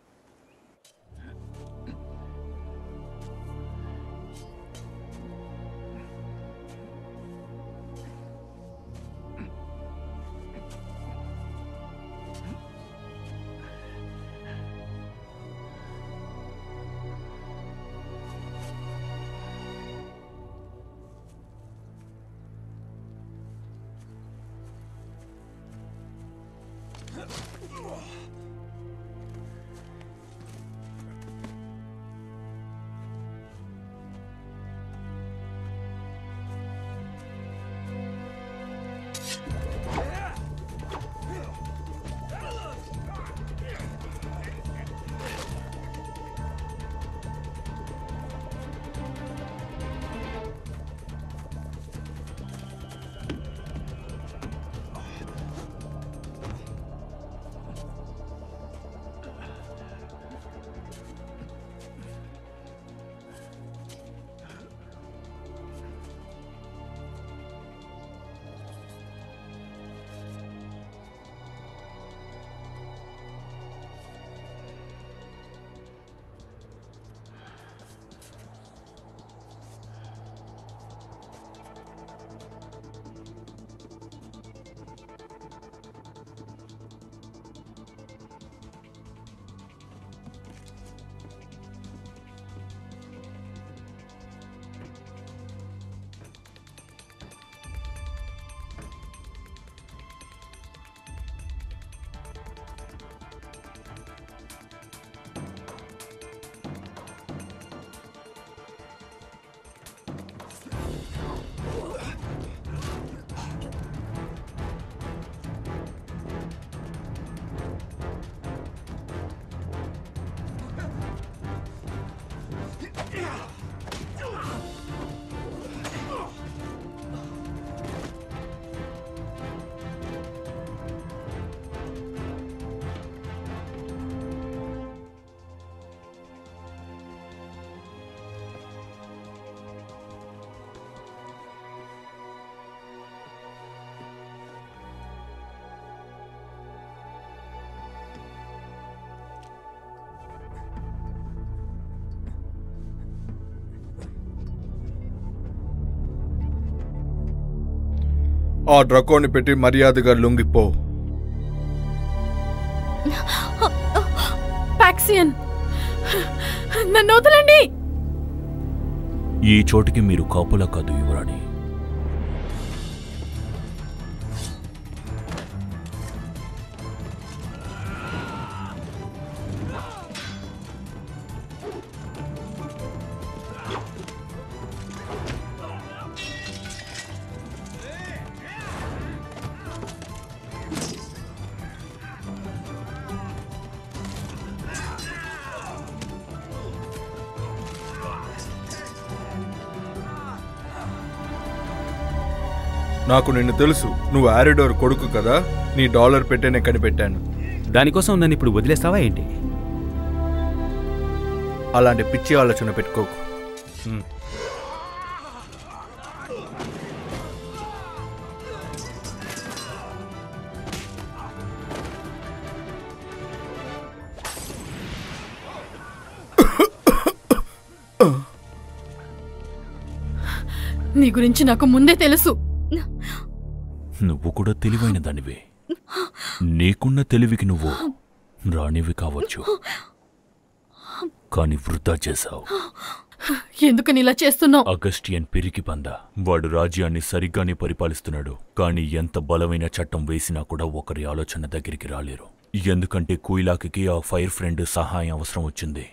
ఆ డ్రకోని పెట్టి మర్యాదగా లొంగిపో. పాక్సియన్, నన్ను వదలండి. ఈ చోటికి మీరు కాపులా కాదు యువరాణి. నాకు నిన్ను తెలుసు, నువ్వు ఆరిడోర్ కొడుకు కదా. నీ డాలర్ పెట్టేనే కనిపెట్టాను. దానికోసం నన్ను ఇప్పుడు వదిలేస్తావా ఏంటి? అలాంటి పిచ్చి ఆలోచన పెట్టుకోకు. నీ గురించి నాకు ముందే తెలుసు. నువ్వు కూడా తెలివైన దానివే. నీకున్న తెలివికి నువ్వు రాణివి కావచ్చు, కానీ వృధా చేశావు. ఎందుకని ఇలా చేస్తున్నావు? అగస్టియన్ పిరికి పంద. వాడు రాజ్యాన్ని సరిగ్గానే పరిపాలిస్తున్నాడు, కానీ ఎంత బలమైన చట్టం వేసినా కూడా ఒకరి ఆలోచన దగ్గరికి రాలేరు. ఎందుకంటే కుయిలాకి ఆ ఫైర్ ఫ్రెండ్ సహాయం అవసరం వచ్చింది.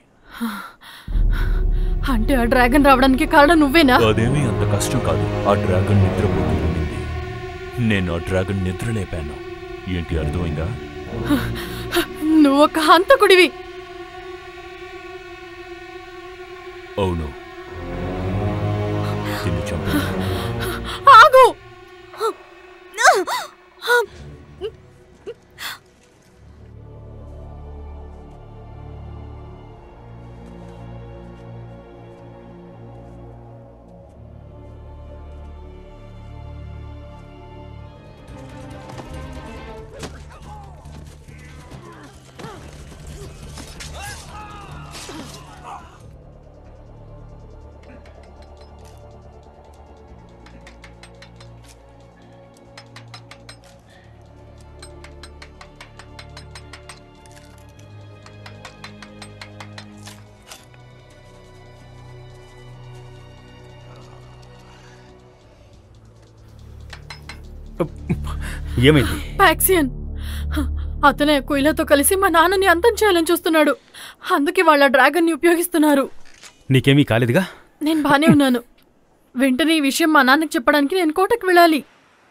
అంటే ఆ డ్రాగన్ రావడానికి కారణం నువ్వేనా? అదేమీ అంత కష్టం కాదు. ఆ డ్రాగన్ నిద్రపోతూ ఉండింది, నేను ఆ డ్రాగన్ నిద్ర లేపాను. ఏంటి అర్థమైందా? నువ్వు ఒక హంతకుడివి. అవును, తిని చంపాను. ఆగు! ఏమైంది? పాక్సియన్ అతనే కుయిలాతో కలిసి మా నాన్నని అంతం చేయాలని చూస్తున్నాడు. అందుకే వాళ్ళ డ్రాగన్ ని ఉపయోగిస్తున్నారు. నీకేమీ కాలేదుగా? నేను బానే ఉన్నాను. వెంటనే ఈ విషయం మా నాన్నకి చెప్పడానికి నేను కోటకు వెళ్ళాలి.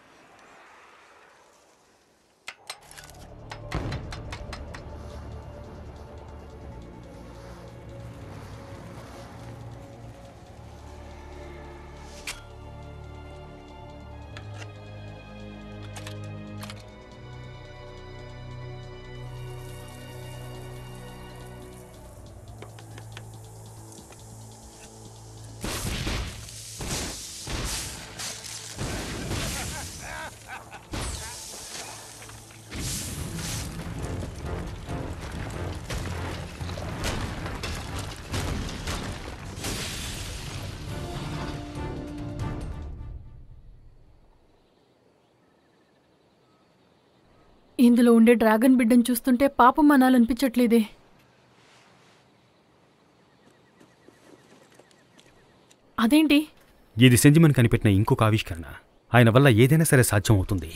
ఇందులో ఉండే డ్రాగన్ బిడ్డను చూస్తుంటే పాపం అనాలనిపించట్లేదే. అదేంటి? ఇది సెంజిమన్ కనిపెట్టిన ఇంకొక ఆవిష్కరణ. ఆయన వల్ల ఏదైనా సరే సాధ్యం అవుతుంది.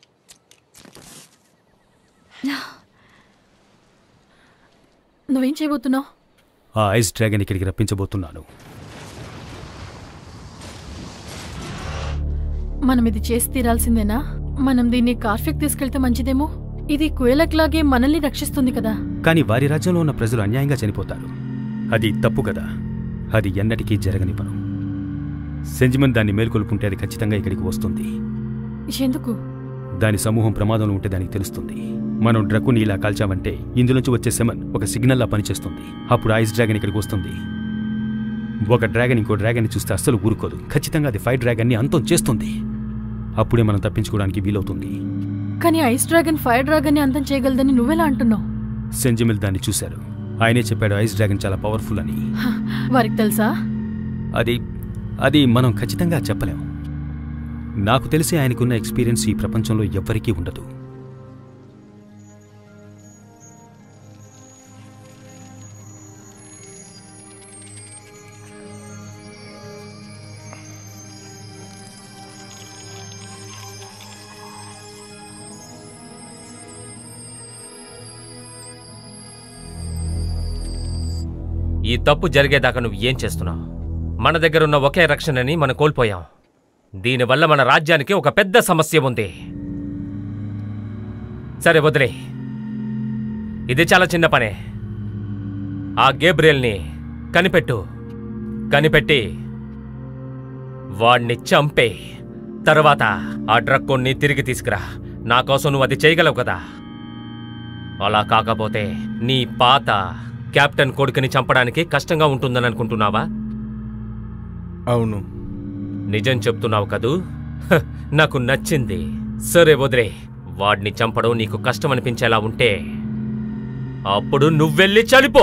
నువ్వేం చేయబోతున్నావు? ఆ ఐస్ డ్రాగన్ ఇక్కడికి రప్పించబోతున్నాను. మనం ఇది చేసి తీరాల్సిందేనా? మనం దీన్ని కార్ఫిక్ తీసుకెళ్తే మంచిదేమో. ఇది కుయలక్లాగే మనల్ని రక్షిస్తుంది కదా. కానీ వారి రాజ్యంలో ఉన్న ప్రజలు అన్యాయంగా చనిపోతారు. అది తప్పు కదా. అది ఎన్నటికీ జరగనివ్వను. సెంజిమన్ దాన్ని మేల్కొల్పుంటే అది ఖచ్చితంగా ఇక్కడికి వస్తుంది. ఎందుకు? దాని సమూహం ప్రమాదంలో ఉంటే దానికి తెలుస్తుంది. మనం డ్రక్కుని ఇలా కాల్చామంటే ఇందులోంచి వచ్చే సెమన్ ఒక సిగ్నల్లా పనిచేస్తుంది. అప్పుడు ఐస్ డ్రాగన్ ఇక్కడికి వస్తుంది. ఒక డ్రాగన్ ఇంకో డ్రాగన్ని చూస్తే అస్సలు ఊరుకోదు. ఖచ్చితంగా అది ఫైర్ డ్రాగన్ని అంతం చేస్తుంది. అప్పుడే మనం తప్పించుకోవడానికి వీలవుతుంది. కానీ ఐస్ డ్రాగన్ ఫైర్ డ్రాగన్ని అంతం చేయగలదని నువ్వెలా అంటున్నావు? సెంజిమిల్ దాన్ని చూశారు. ఆయనే చెప్పాడు ఐస్ డ్రాగన్ చాలా పవర్ఫుల్ అని. వారికి తెలుసా? అది అది మనం ఖచ్చితంగా చెప్పలేం. నాకు తెలిసి ఆయనకున్న ఎక్స్పీరియన్స్ ఈ ప్రపంచంలో ఎవ్వరికీ ఉండదు. ఈ తప్పు జరిగేదాకా నువ్వు ఏం చేస్తున్నావు? మన దగ్గరున్న ఒకే రక్షణని మనం కోల్పోయాం. దీనివల్ల మన రాజ్యానికి ఒక పెద్ద సమస్య ఉంది. సరే వదిలే, ఇది చాలా చిన్న పనే. ఆ గేబ్రియల్ని కనిపెట్టు. కనిపెట్టి వాణ్ణి చంపే. తర్వాత ఆ డ్రగ్ కొన్ని తిరిగి తీసుకురా. నా కోసం నువ్వు అది చేయగలవు కదా. అలా కాకపోతే నీ పాత కెప్టెన్ కొడుకుని చంపడానికి కష్టంగా ఉంటుందని అనుకుంటున్నావా? అవును. నిజం చెప్తున్నావు కదూ? నాకు నచ్చింది. సరే వదిలే. వాడిని చంపడం నీకు కష్టం అనిపించేలా ఉంటే అప్పుడు నువ్వెళ్ళి చనిపో.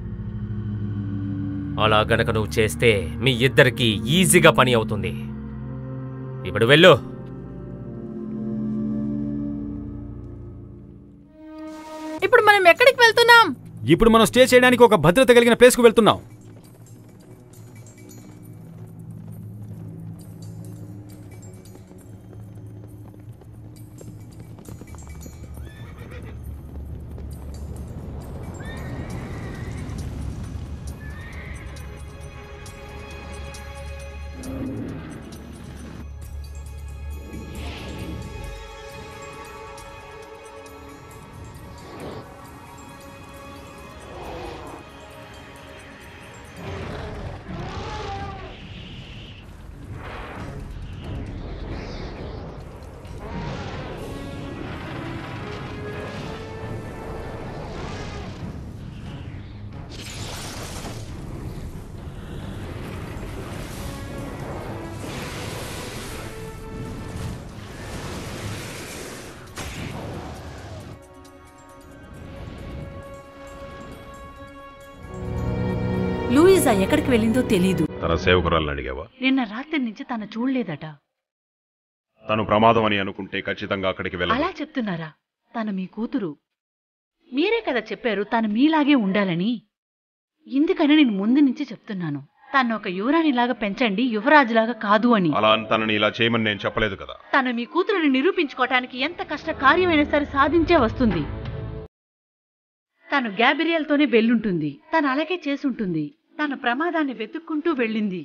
అలా గనక నువ్వు చేస్తే మీ ఇద్దరికి ఈజీగా పని అవుతుంది. ఇప్పుడు వెళ్ళు. ఇప్పుడు మనం ఎక్కడికి వెళ్తున్నాం? ఇప్పుడు మనం స్టే చేయడానికి ఒక భద్రత కలిగిన ప్లేస్కు వెళ్తున్నాం. లూయిజా ఎక్కడికి వెళ్ళిందో తెలీదు. తన సేవకురాలను అడిగావా? నిన్న రాత్రి నుంచి తను చూడలేదట. తను ప్రమాదం అని అనుకుంటే ఖచ్చితంగా అక్కడికి వెళ్ళాలి. అలా చెప్తున్నారా? తను మీ కూతురు. మీరే కదా చెప్పారు తను మీలాగే ఉండాలని. ఇందుకని నేను ముందు నుంచి చెప్తున్నాను, తను ఒక యువరాణిలాగా పెంచండి, యువరాజులాగా కాదు అని. అలా తనని ఇలా చేయమని నేను చెప్పలేదు కదా. తను మీ కూతురుని నిరూపించుకోవటానికి ఎంత కష్ట కార్యమైనా సరే సాధించే వస్తుంది. తను గ్యాబ్రియల్తోనే వెళ్ళుంటుంది. తను అలాగే చేసుంటుంది. తన ప్రమాదాన్ని వెతుక్కుంటూ వెళ్ళింది.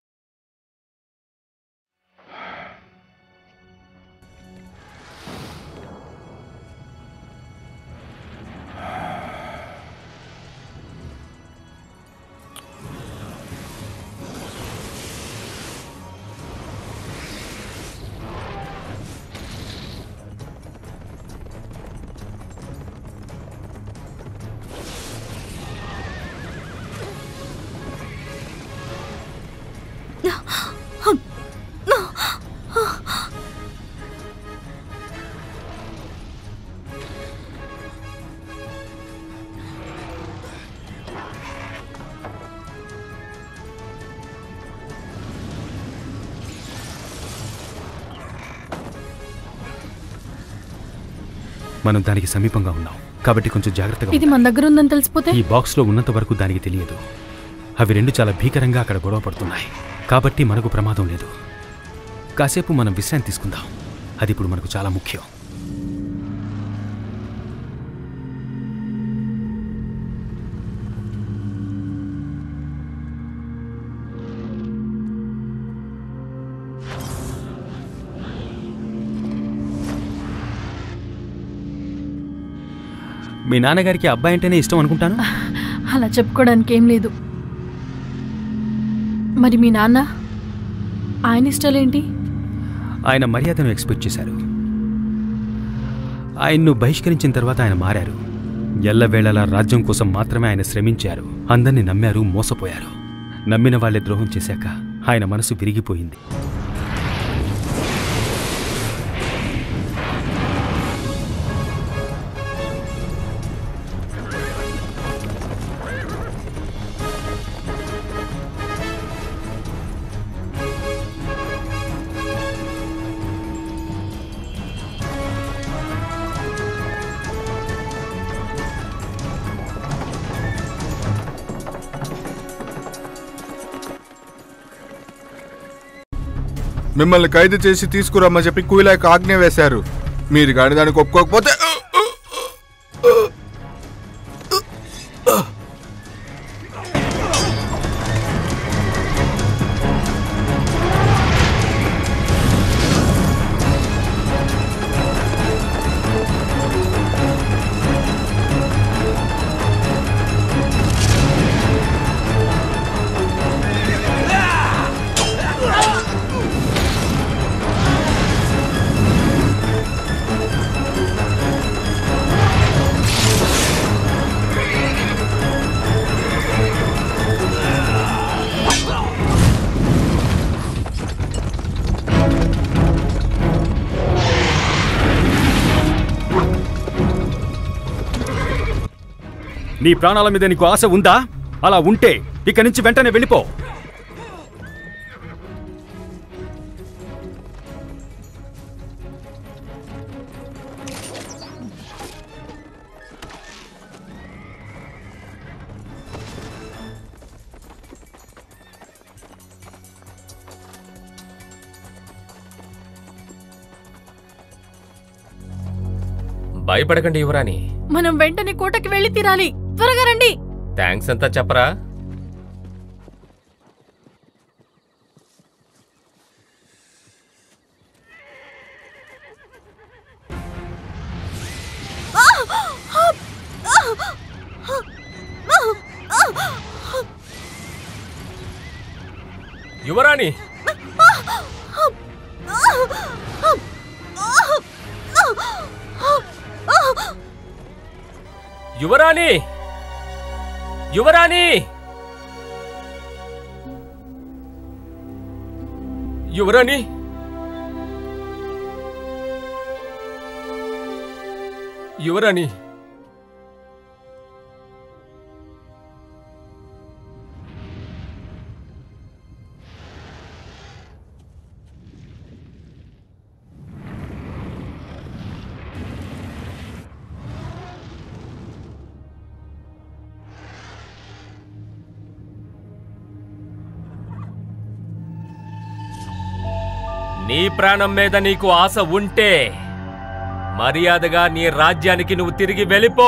మనం దానికి సమీపంగా ఉన్నాం కాబట్టి కొంచెం జాగ్రత్తగా. ఇది మన దగ్గర ఉందని తెలిసిపోతే? ఈ బాక్స్ లో ఉన్నంత వరకు దానికి తెలియదు. అవి రెండు చాలా భీకరంగా అక్కడ గొడవ పడుతున్నాయి కాబట్టి మనకు ప్రమాదం లేదు. కాసేపు మనం విశ్రాంతి తీసుకుందాం. అది ఇప్పుడు మనకు చాలా ముఖ్యం. మీ నాన్నగారికి అబ్బాయి అంటేనే ఇష్టం అనుకుంటాను. అలా చెప్పుకోవడానికి ఏం లేదు. మరి మీ నాన్న, ఆయన ఇష్టాలేంటి? ఆయన మర్యాదను ఎక్స్పెక్ట్ చేశారు. ఆయన్ను బహిష్కరించిన తర్వాత ఆయన మారారు. ఎల్లవేళలా రాజ్యం కోసం మాత్రమే ఆయన శ్రమించారు. అందరినీ నమ్మారు, మోసపోయారు. నమ్మిన వాళ్లే ద్రోహం చేశాక ఆయన మనసు విరిగిపోయింది. మిమ్మల్ని ఖైదు చేసి తీసుకురమ్మని చెప్పి కుయిలాకి ఆజ్ఞ వేశారు. మీరు కానీ దానికి ఒప్పుకోకపోతే నీ ప్రాణాల మీద నీకు ఆశ ఉందా? అలా ఉంటే ఇక్కడి నుంచి వెంటనే వెళ్ళిపో. భయపడకండి యువరాణి. మనం వెంటనే కోటకి వెళ్ళి తీరాలి. త్వరగా రండి. థ్యాంక్స్ అంతా చెప్పరా? యువరాణి, యువరాణి, యువరాణి, యువరాణి, యువరాణి, నీ ప్రాణం మీద నీకు ఆశ ఉంటే మర్యాదగా నీ రాజ్యానికి నువ్వు తిరిగి వెళ్ళిపో.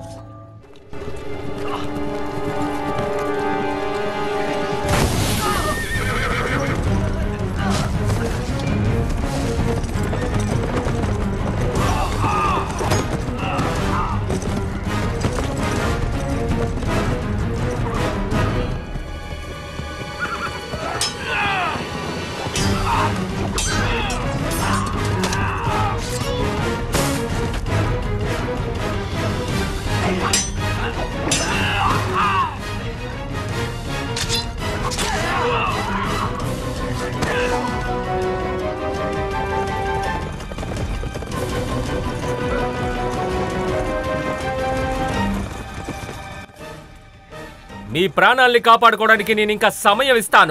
మీ ప్రాణాల్ని కాపాడుకోవడానికి నేను ఇంకా సమయం ఇస్తాను.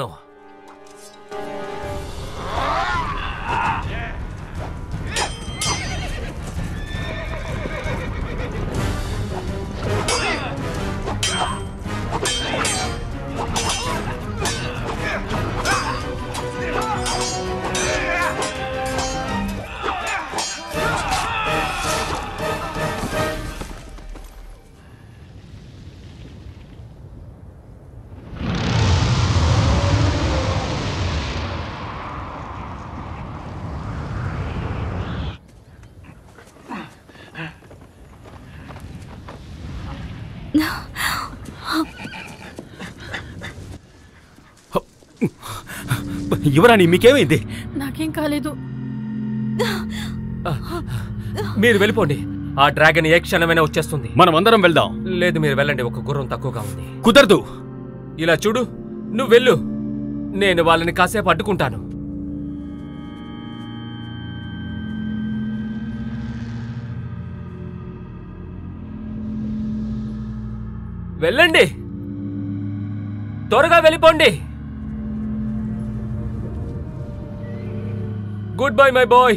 యువరాణి, మీకేమైంది? నాకేం కాలేదు. మీరు వెళ్ళిపోండి. ఆ డ్రాగన్ ఏ క్షణమైనా వచ్చేస్తుంది. మనం అందరం వెళ్దాం. లేదు, మీరు వెళ్ళండి. ఒక గుర్రం తక్కువగా ఉంది. కుదరదు. ఇలా చూడు, నువ్వు వెళ్ళు. నేను వాళ్ళని కాసేపు అడ్డుకుంటాను. వెళ్ళండి, త్వరగా వెళ్ళిపోండి. Goodbye my boy.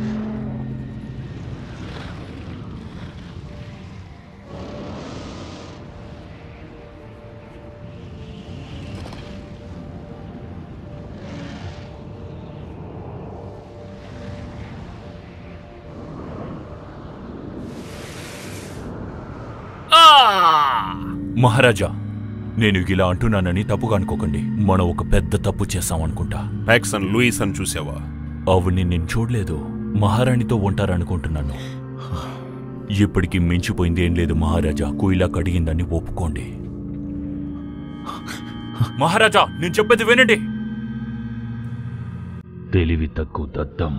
మహారాజా, నేను ఇలా అంటున్నానని తప్పుగా అనుకోకండి. మనం ఒక పెద్ద తప్పు చేశామనుకుంటా. ప్యాక్సన్ లూయిస్ అని చూసావా? అవుని, నేను చూడలేదు. మహారాణితో ఉంటారనుకుంటున్నాను. ఇప్పటికి మించిపోయింది ఏం లేదు మహారాజా. కుయిలా కడిగిందని ఒప్పుకోండి. మహారాజా, నేను చెప్పేది వినండి. తెలివి తక్కువ దద్దమ్మ.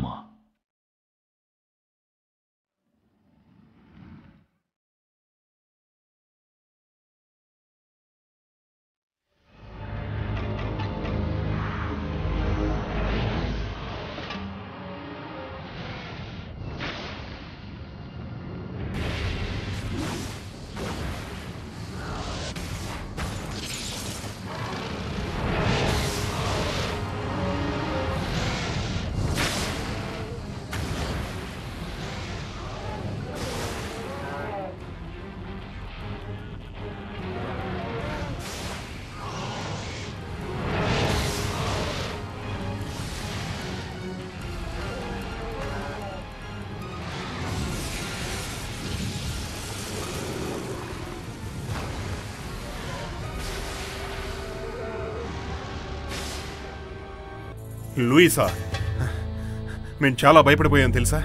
లూయిసా, మేము చాలా భయపడిపోయాం తెలుసా?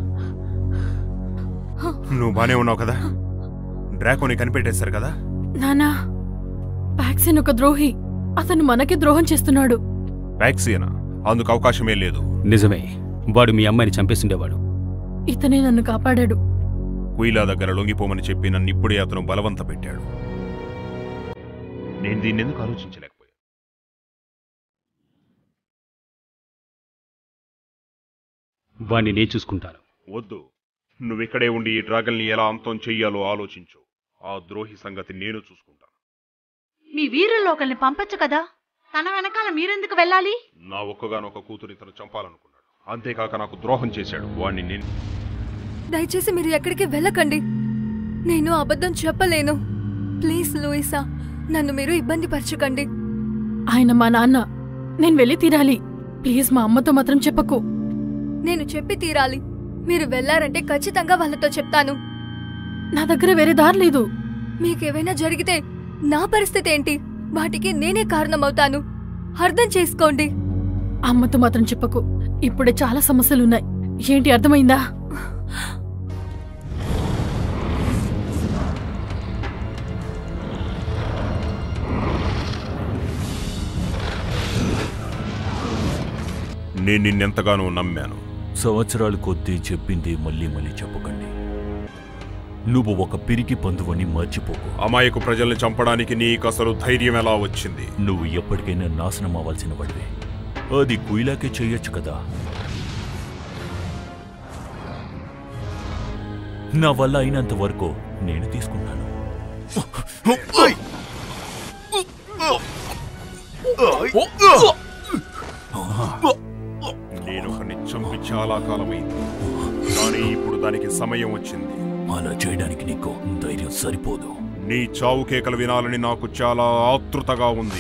నువ్వు బానే ఉన్నావు కదా? డ్రాకోని కనిపెట్టేశారు కదా? నానా, ప్యాక్సిన్ ఒక ద్రోహి. అతను మనకి ద్రోహం చేస్తున్నాడు. ప్యాక్సియనా? అందుకు అవకాశమే లేదు. నిజమే, వాడు మీ అమ్మాయిని చంపేస్తుండేవాడు. ఇతనే నన్ను కాపాడాడు. కుయిలా దగ్గర లొంగిపోమని చెప్పి నన్ను ఇప్పుడే అతను బలవంత పెట్టాడు. నేను దీన్ని ఎందుకు ఆలోచించలేకపోయా? వాణ్ణి నేను చూసుకుంటాను. వద్దు, నువ్విక్కడే ఉండి ఈ డ్రాగన్ని ఎలా అంతం చెయ్యాలో ఆలోచించు. ఆ ద్రోహి సంగతి నేను చూసుకుంటాను. మీ వీరుల్లో ఒకరిని పంపొచ్చు కదా, తన వెనకాల మీరెందుకు వెళ్ళాలి? నా ఒక్కగానొక్క కూతురి తను చంపాలనుకున్నాడు. అంతేకాక నాకు ద్రోహం చేశాడు. వాణ్ణి నేను... దయచేసి మీరు ఎక్కడికి వెళ్ళకండి. నేను అబద్ధం చెప్పలేను. ప్లీజ్ లూయిసా, నన్ను మీరు ఇబ్బంది పరచకండి. ఆయన మా నాన్న. నేను వెళ్ళి తీరాలి. ప్లీజ్ మా అమ్మతో మాత్రం చెప్పకు. నేను చెప్పి తీరాలి. మీరు వెళ్లారంటే ఖచ్చితంగా వాళ్ళతో చెప్తాను. నా దగ్గర వేరే దారి లేదు. మీకేమైనా జరిగితే నా పరిస్థితి ఏంటి? వాటికి నేనే కారణమవుతాను. అర్థం చేసుకోండి. అమ్మతో మాత్రం చెప్పకు. ఇప్పుడే చాలా సమస్యలున్నాయి. ఏంటి అర్థమైందా? నేను నిన్నెంతగానో నమ్మాను. సంవత్సరాలు కొద్దీ చెప్పింది మళ్ళీ మళ్ళీ చెప్పకండి. నువ్వు ఒక పిరికి పందువని మర్చిపోకు. అమాయకు ప్రజల్ని చంపడానికి నీకు అసలు ధైర్యం ఎలా వచ్చింది? నువ్వు ఎప్పటికైనా నాశనం అవ్వాల్సిన వాడివే. అది కుయిలాకే చెయ్యొచ్చు కదా. నా వల్ల అయినంత వరకు నేను తీసుకుంటాను. నేను ఒకరిని చంపి చాలా కాలమైంది, కానీ ఇప్పుడు దానికి సమయం వచ్చింది. అలా చేయడానికి నీకు ధైర్యం సరిపోదు. నీ చావు కేకలు వినాలని నాకు చాలా ఆతృతగా ఉంది.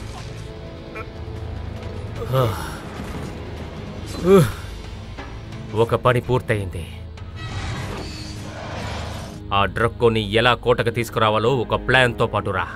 ఒక పని పూర్తయింది. ఆ డ్రక్కోని ఎలా కోటకు తీసుకురావాలో ఒక ప్లాన్తో పాటు రా.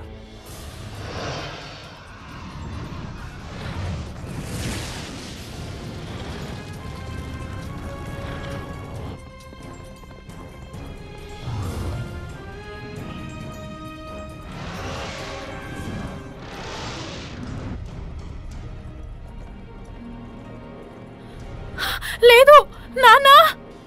లేదు నాన్నా.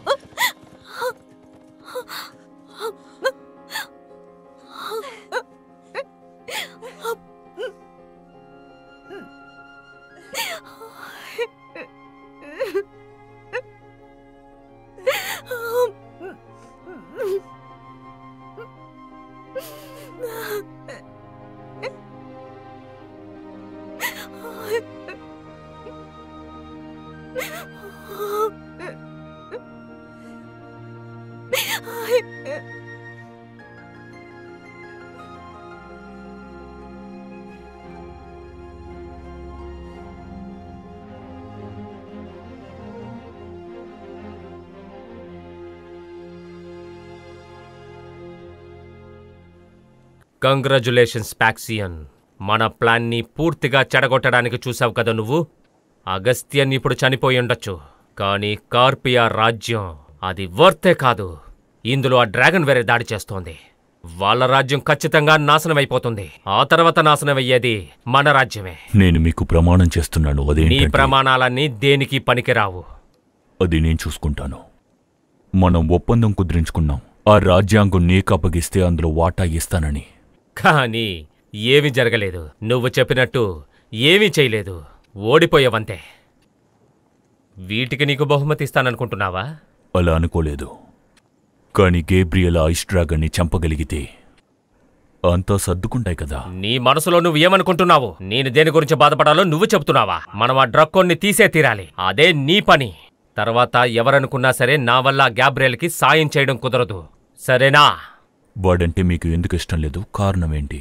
కంగ్రాచులేషన్స్ ప్యాక్సియన్. మన ప్లాన్ని పూర్తిగా చెడగొట్టడానికి చూసావు కదా నువ్వు. అగస్త్యన్ ఇప్పుడు చనిపోయి ఉండొచ్చు, కానీ కార్పియా రాజ్యం అది వర్తే కాదు. ఇందులో ఆ డ్రాగన్ వేరే దాడి చేస్తోంది. వాళ్ళ రాజ్యం ఖచ్చితంగా నాశనం అయిపోతుంది. ఆ తర్వాత నాశనం అయ్యేది మన రాజ్యమే. నేను మీకు ప్రమాణం చేస్తున్నాను. అదే నీ ప్రమాణాలన్నీ దేనికి పనికిరావు. అది నేను చూసుకుంటాను. మనం ఒప్పందం కుదిరించుకున్నాం. ఆ రాజ్యాంగం నీకు అప్పగిస్తే అందులో వాటా ఇస్తానని. కానీ ఏమీ జరగలేదు. నువ్వు చెప్పినట్టు ఏమీ చేయలేదు. ఓడిపోయావంతే. వీటికి నీకు బహుమతి ఇస్తాననుకుంటున్నావా? అలా అనుకోలేదు. కానీ గేబ్రియల్ ఐస్ డ్రాగన్ని చంపగలిగితే అంతా సర్దుకుంటాయి కదా. నీ మనసులో నువ్వు ఏమనుకుంటున్నావు? నేను దేని గురించి బాధపడాలో నువ్వు చెప్తున్నావా? మనం ఆ డ్రక్కోన్ని తీసే తీరాలి. అదే నీ పని. తర్వాత ఎవరనుకున్నా సరే నా వల్ల గ్యాబ్రియల్కి సాయం చేయడం కుదరదు, సరేనా? వాడంటే మీకు ఎందుకు ఇష్టం లేదు? కారణమేంటి?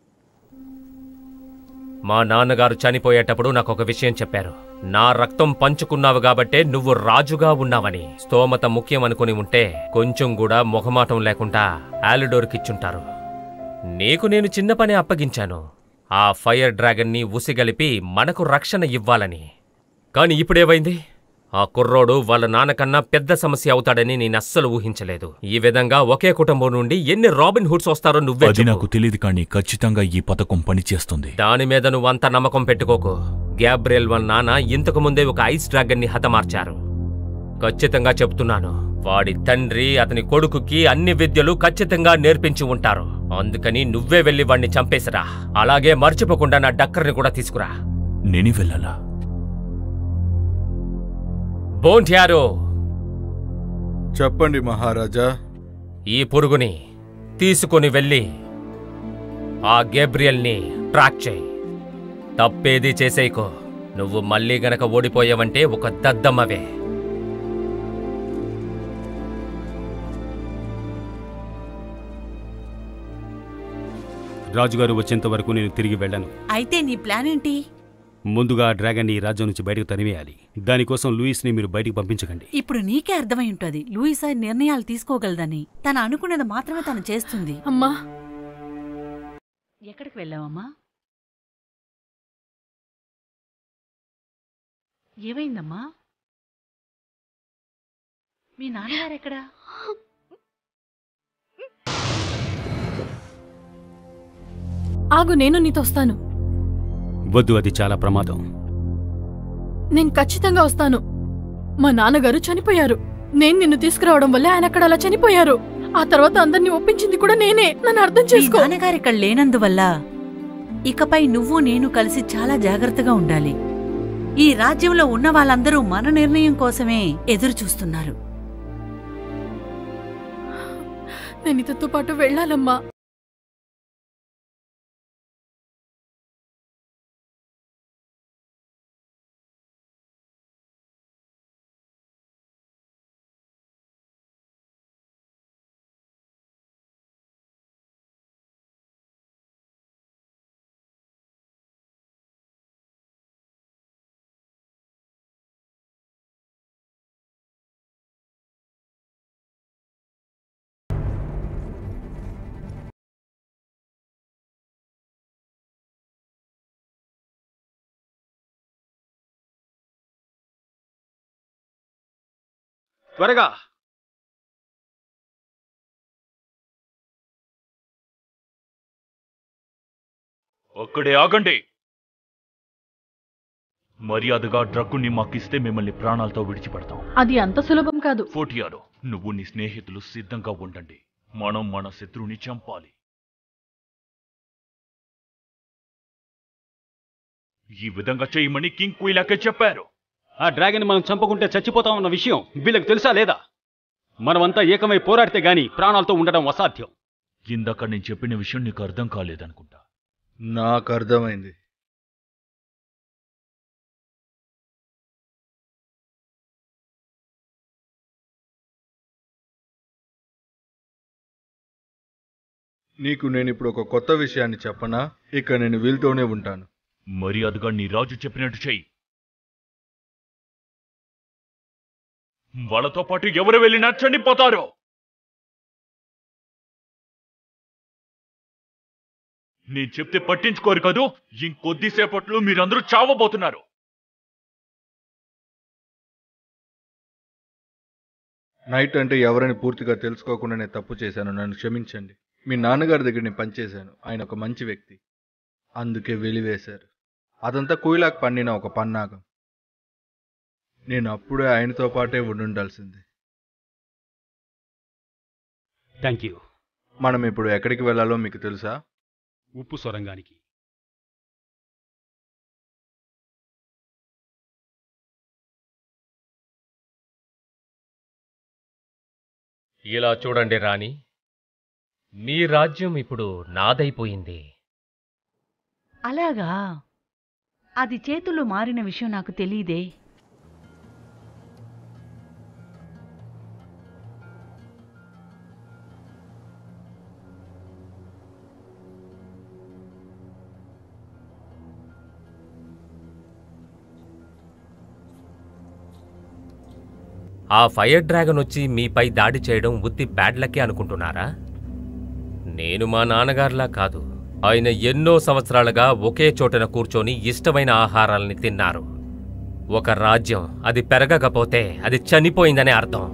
మా నాన్నగారు చనిపోయేటప్పుడు నాకు ఒక విషయం చెప్పారు. నా రక్తం పంచుకున్నావు కాబట్టే నువ్వు రాజుగా ఉన్నావని. స్తోమత ముఖ్యం అనుకుని ఉంటే కొంచెం కూడా మొహమాటం లేకుండా ఆలిడోర్కిచ్చుంటారు. నీకు నేను చిన్న పని అప్పగించాను. ఆ ఫైర్ డ్రాగన్ని ఉసిగలిపి మనకు రక్షణ ఇవ్వాలని. కానీ ఇప్పుడేమైంది? ఆ కుర్రోడు వాళ్ళ నాన్నకన్నా పెద్ద సమస్య అవుతాడని నేను అస్సలు ఊహించలేదు. ఈ విధంగా ఒకే కుటుంబం నుండి ఎన్ని రాబిన్ హుడ్స్ వస్తారో నువ్వే అది నాకు తెలియదు, కానీ ఖచ్చితంగా ఈ పథకం పనిచేస్తుంది. దాని మీద నువ్వంత నమ్మకం పెట్టుకోకు. గ్యాబ్రియల్ వాళ్ళ నాన్న ఇంతకు ముందే ఒక ఐస్ డ్రాగన్ ని హతమార్చారు. ఖచ్చితంగా చెప్తున్నాను, వాడి తండ్రి అతని కొడుకుకి అన్ని విద్యలు ఖచ్చితంగా నేర్పించి ఉంటారు. అందుకని నువ్వే వెళ్లి వాడిని చంపేసిరా. అలాగే మర్చిపోకుండా నా డక్కర్ని కూడా తీసుకురా. నేనే వెళ్ళాలా? బోంట్యారో, చెప్పండి మహారాజా. ఈ పురుగుని తీసుకుని వెళ్ళి ఆ గేబ్రియల్ని ట్రాక్ చేయి. తప్పేది చేసేయకో. నువ్వు మళ్ళీ గనక ఓడిపోయావంటే ఒక దద్దమ్మవే. రాజుగారు వచ్చేంత వరకు నేను తిరిగి వెళ్ళను. అయితే నీ ప్లాన్ ఏంటి? ముందుగా ఆ డ్రాగన్ ని రాజ్యం నుంచి బయటకు తరివేయాలి. దానికోసం లూయిస్ ని మీరు బయటికి పంపించకండి. ఇప్పుడు నీకే అర్థమై ఉంటుంది లూయిసా నిర్ణయాలు తీసుకోగలదని. తను అనుకున్నది మాత్రమే తను చేస్తుంది. అమ్మా, ఎక్కడికి వెళ్ళావమ్మా? ఏమైందమ్మా? మీ నాన్నగారు ఎక్కడా? ఆగు, నేను నీతో వస్తాను. వద్దు, అది చాలా ప్రమాదం. నేను ఖచ్చితంగా వస్తాను. మా నాన్నగారు చనిపోయారు. నేను నిన్ను తీసుకురావడం వల్లే ఆయన అక్కడ అలా చనిపోయారు. ఆ తర్వాత అందరినీ ఒప్పించింది కూడా నేనే. నన్ను అర్థం చేసుకో. మీ నాన్నగారు ఇక్కడ లేనందువల్ల ఇకపై నువ్వు నేను కలిసి చాలా జాగ్రత్తగా ఉండాలి. ఈ రాజ్యంలో ఉన్న వాళ్ళందరూ మన నిర్ణయం కోసమే ఎదురు చూస్తున్నారు. నేను ఇతతో పాటు వెళ్ళాలమ్మా. త్వరగా! ఒక్కడే ఆగండి. మర్యాదగా డ్రగ్గుని మాకిస్తే మిమ్మల్ని ప్రాణాలతో విడిచిపెడతాం. అది అంత సులభం కాదు. ఫోర్టియారో, నువ్వు నీ స్నేహితులు సిద్ధంగా ఉండండి. మనం మన శత్రువుని చంపాలి. ఈ విధంగా చేయమని కింగ్ క్విలాకే చెప్పారు. ఆ డ్రాగన్ మనం చంపకుంటే చచ్చిపోతామన్న విషయం వీళ్ళకి తెలుసా లేదా? మనమంతా ఏకమై పోరాడితే గాని ప్రాణాలతో ఉండడం అసాధ్యం. ఇందాక నేను చెప్పిన విషయం నీకు అర్థం కాలేదనుకుంటా. నాకు అర్థమైంది. నీకు నేను ఇప్పుడు ఒక కొత్త విషయాన్ని చెప్పనా? ఇక నేను వీళ్ళతోనే ఉంటాను. మర్యాదగా నీ రాజు చెప్పినట్టు చెయ్యి. వాళ్ళతో పాటు ఎవరు వెళ్ళినా చనిపోతారు. నేను చెప్తే పట్టించుకోరు కదూ. ఇంకొద్దిసేపట్లో మీరందరూ చావబోతున్నారు. నైట్ అంటే ఎవరని పూర్తిగా తెలుసుకోకుండా నేను తప్పు చేశాను. నన్ను క్షమించండి. మీ నాన్నగారి దగ్గర నేను పనిచేశాను. ఆయన ఒక మంచి వ్యక్తి, అందుకే వెలివేశారు. అదంతా కుయిలాక్ పండిన ఒక పన్నాగం. నేను అప్పుడే ఆయనతో పాటే ఉండుండాల్సింది. Thank you. మనం ఇప్పుడు ఎక్కడికి వెళ్ళాలో మీకు తెలుసా? ఉప్పు సొరంగానికి. ఇలా చూడండి రాణి, మీ రాజ్యం ఇప్పుడు నాదైపోయింది. అలాగా? అది చేతులు మారిన విషయం నాకు తెలీదే. ఆ ఫైర్ డ్రాగన్ వచ్చి మీపై దాడి చేయడం ఉత్తి బ్యాడ్ లక్కే అనుకుంటున్నారా? నేను మా నాన్నగారిలా కాదు. ఆయన ఎన్నో సంవత్సరాలుగా ఒకే చోటన కూర్చొని ఇష్టమైన ఆహారాల్ని తిన్నారు. ఒక రాజ్యం అది పెరగకపోతే అది చనిపోయిందనే అర్థం.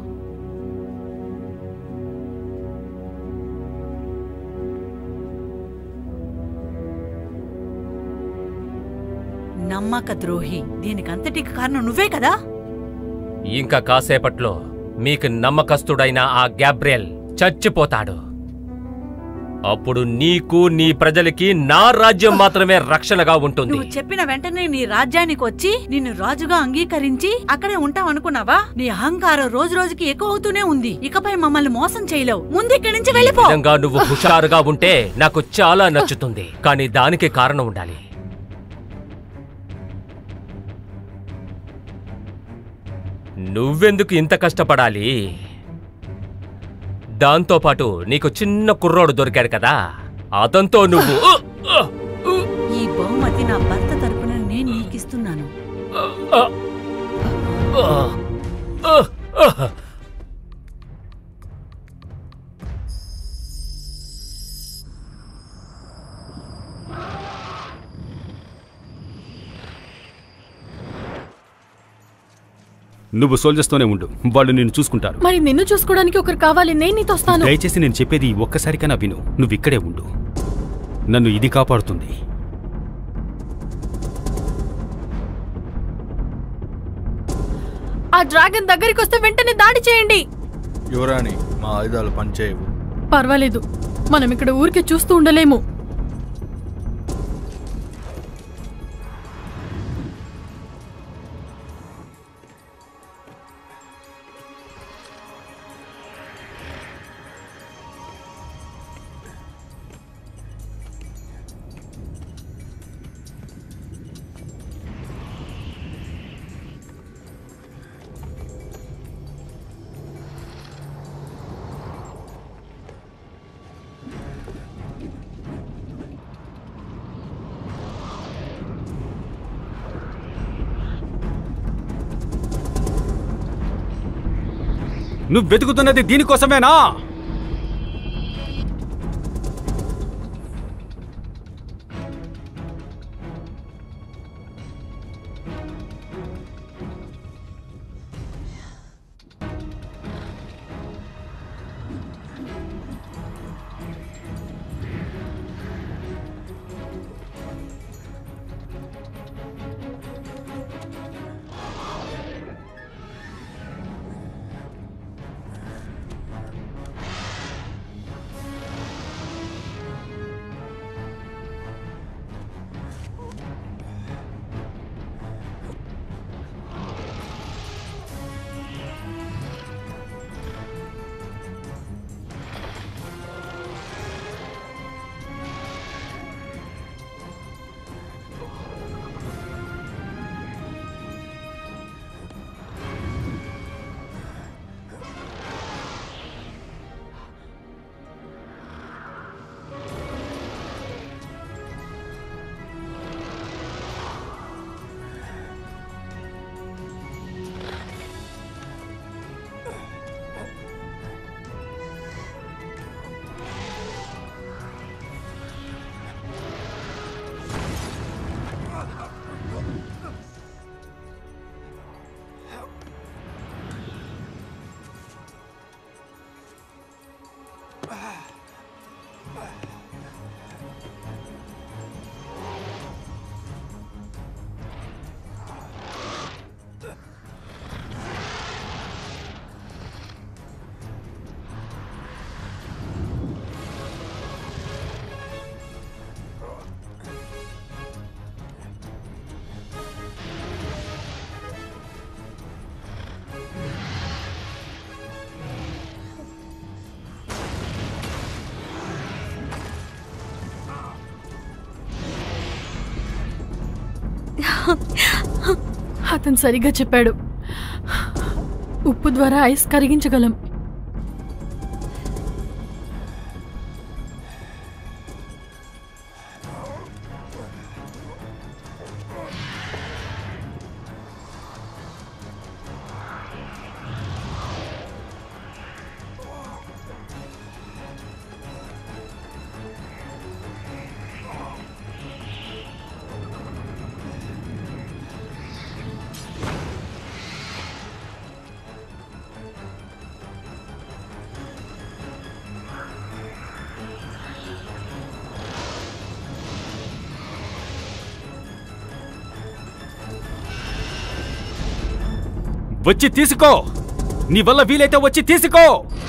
నమ్మక ద్రోహి, దీనికంతటికి కారణం నువ్వే కదా. ఇంకా కాసేపట్లో మీకు నమ్మకస్తుడైన ఆ గ్యాబ్రియల్ చచ్చిపోతాడు. అప్పుడు నీకు నీ ప్రజలకి నా రాజ్యం మాత్రమే రక్షణగా ఉంటుంది. నువ్వు చెప్పిన వెంటనే నీ రాజ్యానికి వచ్చి నిన్ను రాజుగా అంగీకరించి అక్కడే ఉంటావనుకున్నావా? నీ అహంకారం రోజు రోజుకి ఎక్కువ అవుతూనే ఉంది. ఇకపై మమ్మల్ని మోసం చేయలేవు. ముందు ఇక్కడి నుంచి వెళ్ళిపో. ఈ విధంగా నువ్వు హుషారుగా ఉంటే నాకు చాలా నచ్చుతుంది, కానీ దానికి కారణం ఉండాలి. నువ్వెందుకు ఇంత కష్టపడాలి? దాంతోపాటు నీకు చిన్న కుర్రోడు దొరికాడు కదా, అతనితో నువ్వు ఈ బహుమతి నా భర్త తరపున నేను నీకిస్తున్నాను. నువ్వు సోల్జర్స్తోనే ఉండు, వాళ్ళు నిన్ను చూసుకుంటారు. మరి నిన్ను చూసుకోవడానికి ఒకరు కావాలి, నేను నీతో వస్తాను. దయచేసి నేను చెప్పేది ఒక్కసారికైనా విను. నువ్వు ఇక్కడే ఉండు, నన్ను ఇది కాపాడుతుంది. ఆ డ్రాగన్ దగ్గరికి వస్తే వెంటనే దాడి చేయండి. యువరాణి, మా ఆయుధాలు పనిచేయవు. పర్వాలేదు, మనం ఇక్కడ ఊరికే చూస్తూ ఉండలేము. నువ్వు వెతుకుతున్నది దీనికోసమేనా? అతను సరిగ్గా చెప్పాడు. ఉప్పు ద్వారా ఐస్ కరిగించగలం. వచ్చి తీసుకో, నీ వల్ల వీలైతే వచ్చి తీసుకో.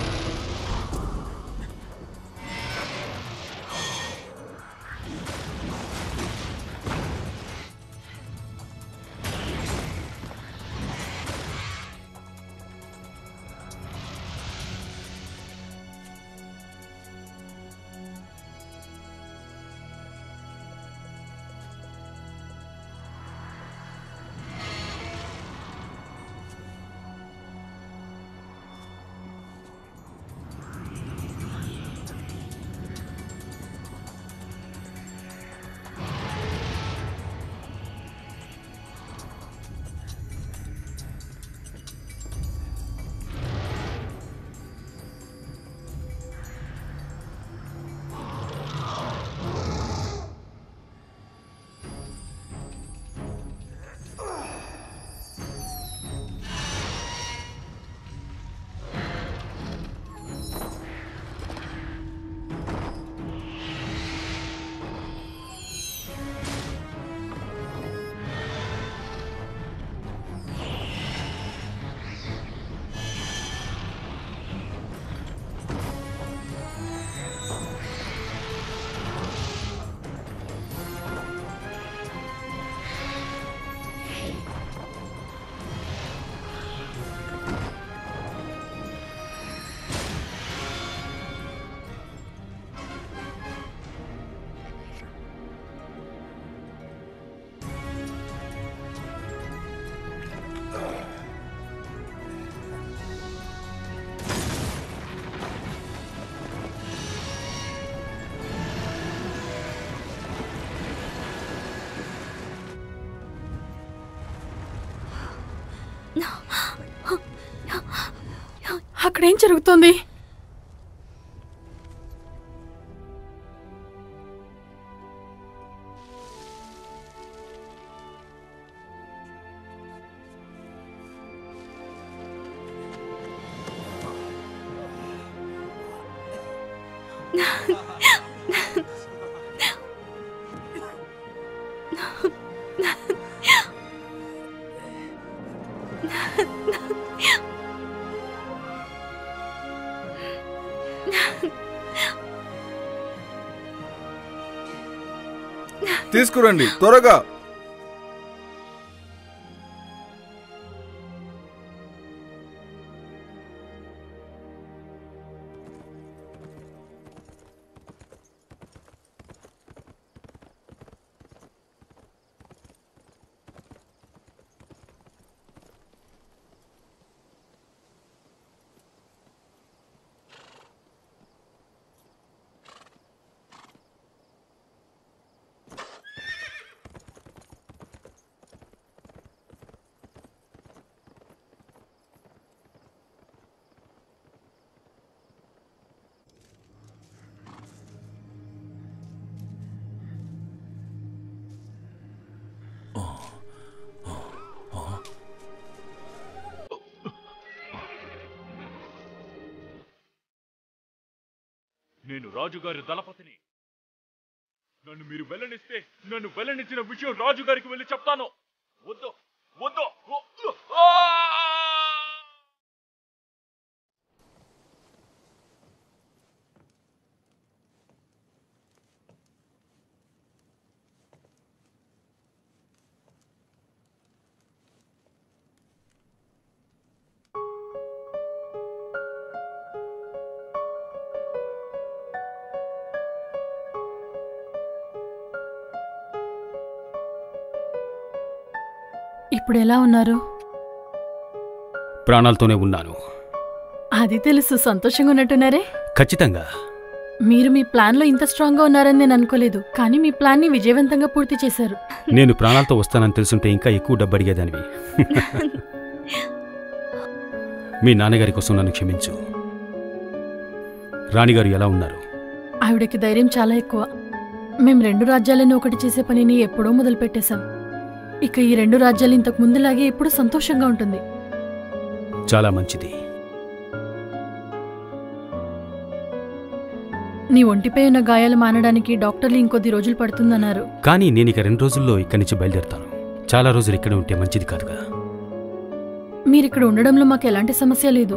అక్కడేం జరుగుతుంది? తీసుకురండి త్వరగా. నేను రాజుగారి దళపతిని. నన్ను మీరు వెళ్ళనిస్తే నన్ను వెళ్ళనిచ్చిన విషయం రాజుగారికి వెళ్ళి చెప్తాను. వద్దు వద్దు. ఇప్పుడు ఎలా ఉన్నారు? ప్రాణాలతోనే ఉన్నాను. అది తెలుసు. సంతోషంగా ఉన్నట్టున్నారే. ఖచ్చితంగా. మీరు మీ ప్లాన్లో ఇంత స్ట్రాంగ్గా ఉన్నారని నేను అనుకోలేదు, కానీ మీ ప్లాన్ని విజయవంతంగా పూర్తి చేశారు. నేను ప్రాణాలతో వస్తానని తెలుసుంటే ఇంకా ఎక్కువ డబ్బు అడిగేదానివి. మీ నాన్నగారి కోసం నన్ను క్షమించు. రాణిగారు ఎలా ఉన్నారు? ఆవిడకి ధైర్యం చాలా ఎక్కువ. మేం రెండు రాజ్యాలను ఒకటి చేసే పనిని ఎప్పుడో మొదలుపెట్టేశాం. ఇక ఈ రెండు రాజ్యాలు ఇంతకు ముందులాగే ఎప్పుడూ సంతోషంగా ఉంటుంది. చాలా మంచిది. నీ ఒంటిపై ఉన్న గాయాలు మానడానికి డాక్టర్లు ఇంకొద్ది రోజులు పడుతుందన్నారు. కానీ నేను ఇక రెండు రోజుల్లో ఇక్కడి నుంచి బయలుదేరుతాను. చాలా రోజులు ఇక్కడ ఉంటే మంచిది కాదుగా. మీరిక్కడ ఉండడంలో మాకు ఎలాంటి సమస్య లేదు.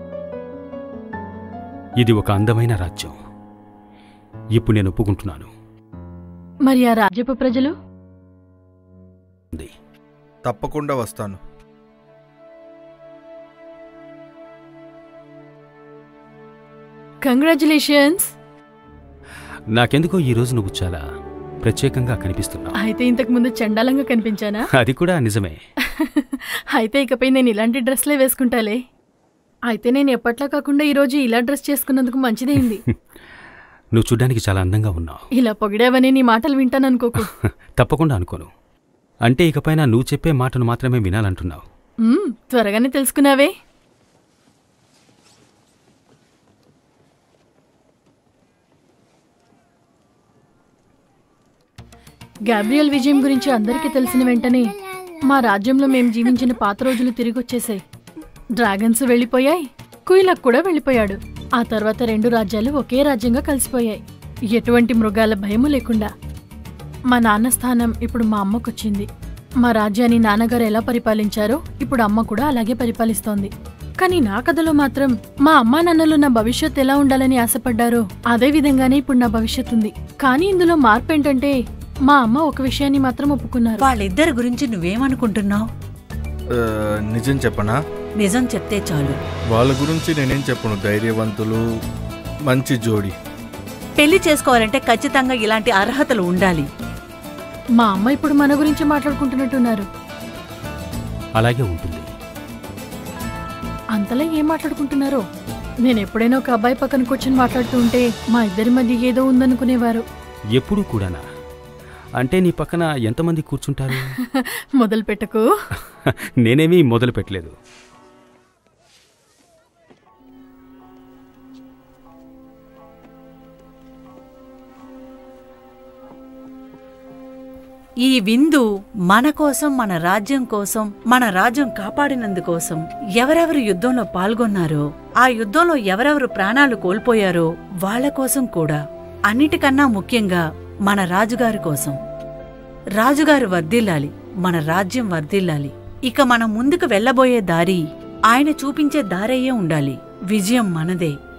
ఇది ఒక అందమైన రాజ్యం. ఇప్పుడు నేను ఒప్పుకుంటున్నాను. మరి ఆ రాజ్యపు ప్రజలు? తప్పకుండా వస్తాను. కంగ్రాచులేషన్స్. నాకెందుకో ఈ రోజు నువ్వు చాలా ప్రత్యేకంగా కనిపిస్తున్నావు. అయితే ఇంతకు ముందు చండాలంగా కనిపించానా? అది కూడా నిజమే. అయితే ఇకపై నేను ఇలాంటి డ్రెస్లే వేసుకుంటాలే. అయితే నేను ఎప్పట్లా కాకుండా ఈరోజు ఇలా డ్రెస్ చేసుకున్నందుకు మంచిదైంది. నువ్వు చూడ్డానికి చాలా అందంగా ఉన్నావు. ఇలా పొగిడావని నీ మాటలు వింటాననుకోకు. తప్పకుండా అనుకోను. అంటే ఇకపైన నువ్వు చెప్పే మాటను మాత్రమే వినాలంటున్నావు. మ్మ్, త్వరగానే తెలుసుకున్నావే. గ్యాబ్రియల్ విజయం గురించి అందరికీ తెలిసిన వెంటనే మా రాజ్యంలో మేం జీవించిన పాత రోజులు తిరిగొచ్చేశాయి. డ్రాగన్స్ వెళ్ళిపోయాయి, కుయిలక్ కూడా వెళ్ళిపోయాడు. ఆ తర్వాత రెండు రాజ్యాలు ఒకే రాజ్యంగా కలిసిపోయాయి, ఎటువంటి మృగాల భయము లేకుండా. మా నాన్న స్థానం ఇప్పుడు మా అమ్మకొచ్చింది. మా రాజ్యాన్ని నాన్నగారు ఎలా పరిపాలించారో ఇప్పుడు అమ్మ కూడా అలాగే పరిపాలిస్తోంది. కానీ నా కథలో మాత్రం మా అమ్మా నాన్నలు నా భవిష్యత్ ఎలా ఉండాలని ఆశపడ్డారో అదే విధంగానే ఇప్పుడు నా భవిష్యత్ ఉంది. కానీ ఇందులో మార్పు ఏంటంటే మా అమ్మ ఒక విషయాన్ని మాత్రం ఒప్పుకున్నారు. వాళ్ళిద్దరి గురించి నువ్వేమనుకుంటున్నావు? నిజం చెప్పనా? నిజం చెప్తే చాలు. వాళ్ళ గురించి నేనేం చెప్పను. ధైర్యవంతులు, మంచి జోడి. పెళ్లి చేసుకోవాలంటే ఖచ్చితంగా ఇలాంటి అర్హతలు ఉండాలి. మా అమ్మ ఇప్పుడు మన గురించి మాట్లాడుకుంటున్నట్టున్నారు. అలాగే ఉంటుంది. అంతలా ఏం మాట్లాడుకుంటున్నారో? నేను ఎప్పుడైనా ఒక అబ్బాయి పక్కన కూర్చొని మాట్లాడుతూ ఉంటే మా ఇద్దరి మధ్య ఏదో ఉందనుకునేవారు. ఎప్పుడూ కూడానా? అంటే నీ పక్కన ఎంతమంది కూర్చుంటారు? మొదలు పెట్టకు. నేనేమీ మొదలు పెట్టలేదు. ఈ విందు మన కోసం, మన రాజ్యం కోసం, మన రాజ్యం కాపాడినందుకోసం. ఎవరెవరు యుద్ధంలో పాల్గొన్నారో, ఆ యుద్ధంలో ఎవరెవరు ప్రాణాలు కోల్పోయారో వాళ్ల కోసం కూడా. అన్నిటికన్నా ముఖ్యంగా మన రాజుగారి కోసం. రాజుగారు వర్ధిల్లాలి, మన రాజ్యం వర్ధిల్లాలి. ఇక మనం ముందుకు వెళ్లబోయే దారి ఆయన చూపించే దారయ్యే ఉండాలి. విజయం మనదే.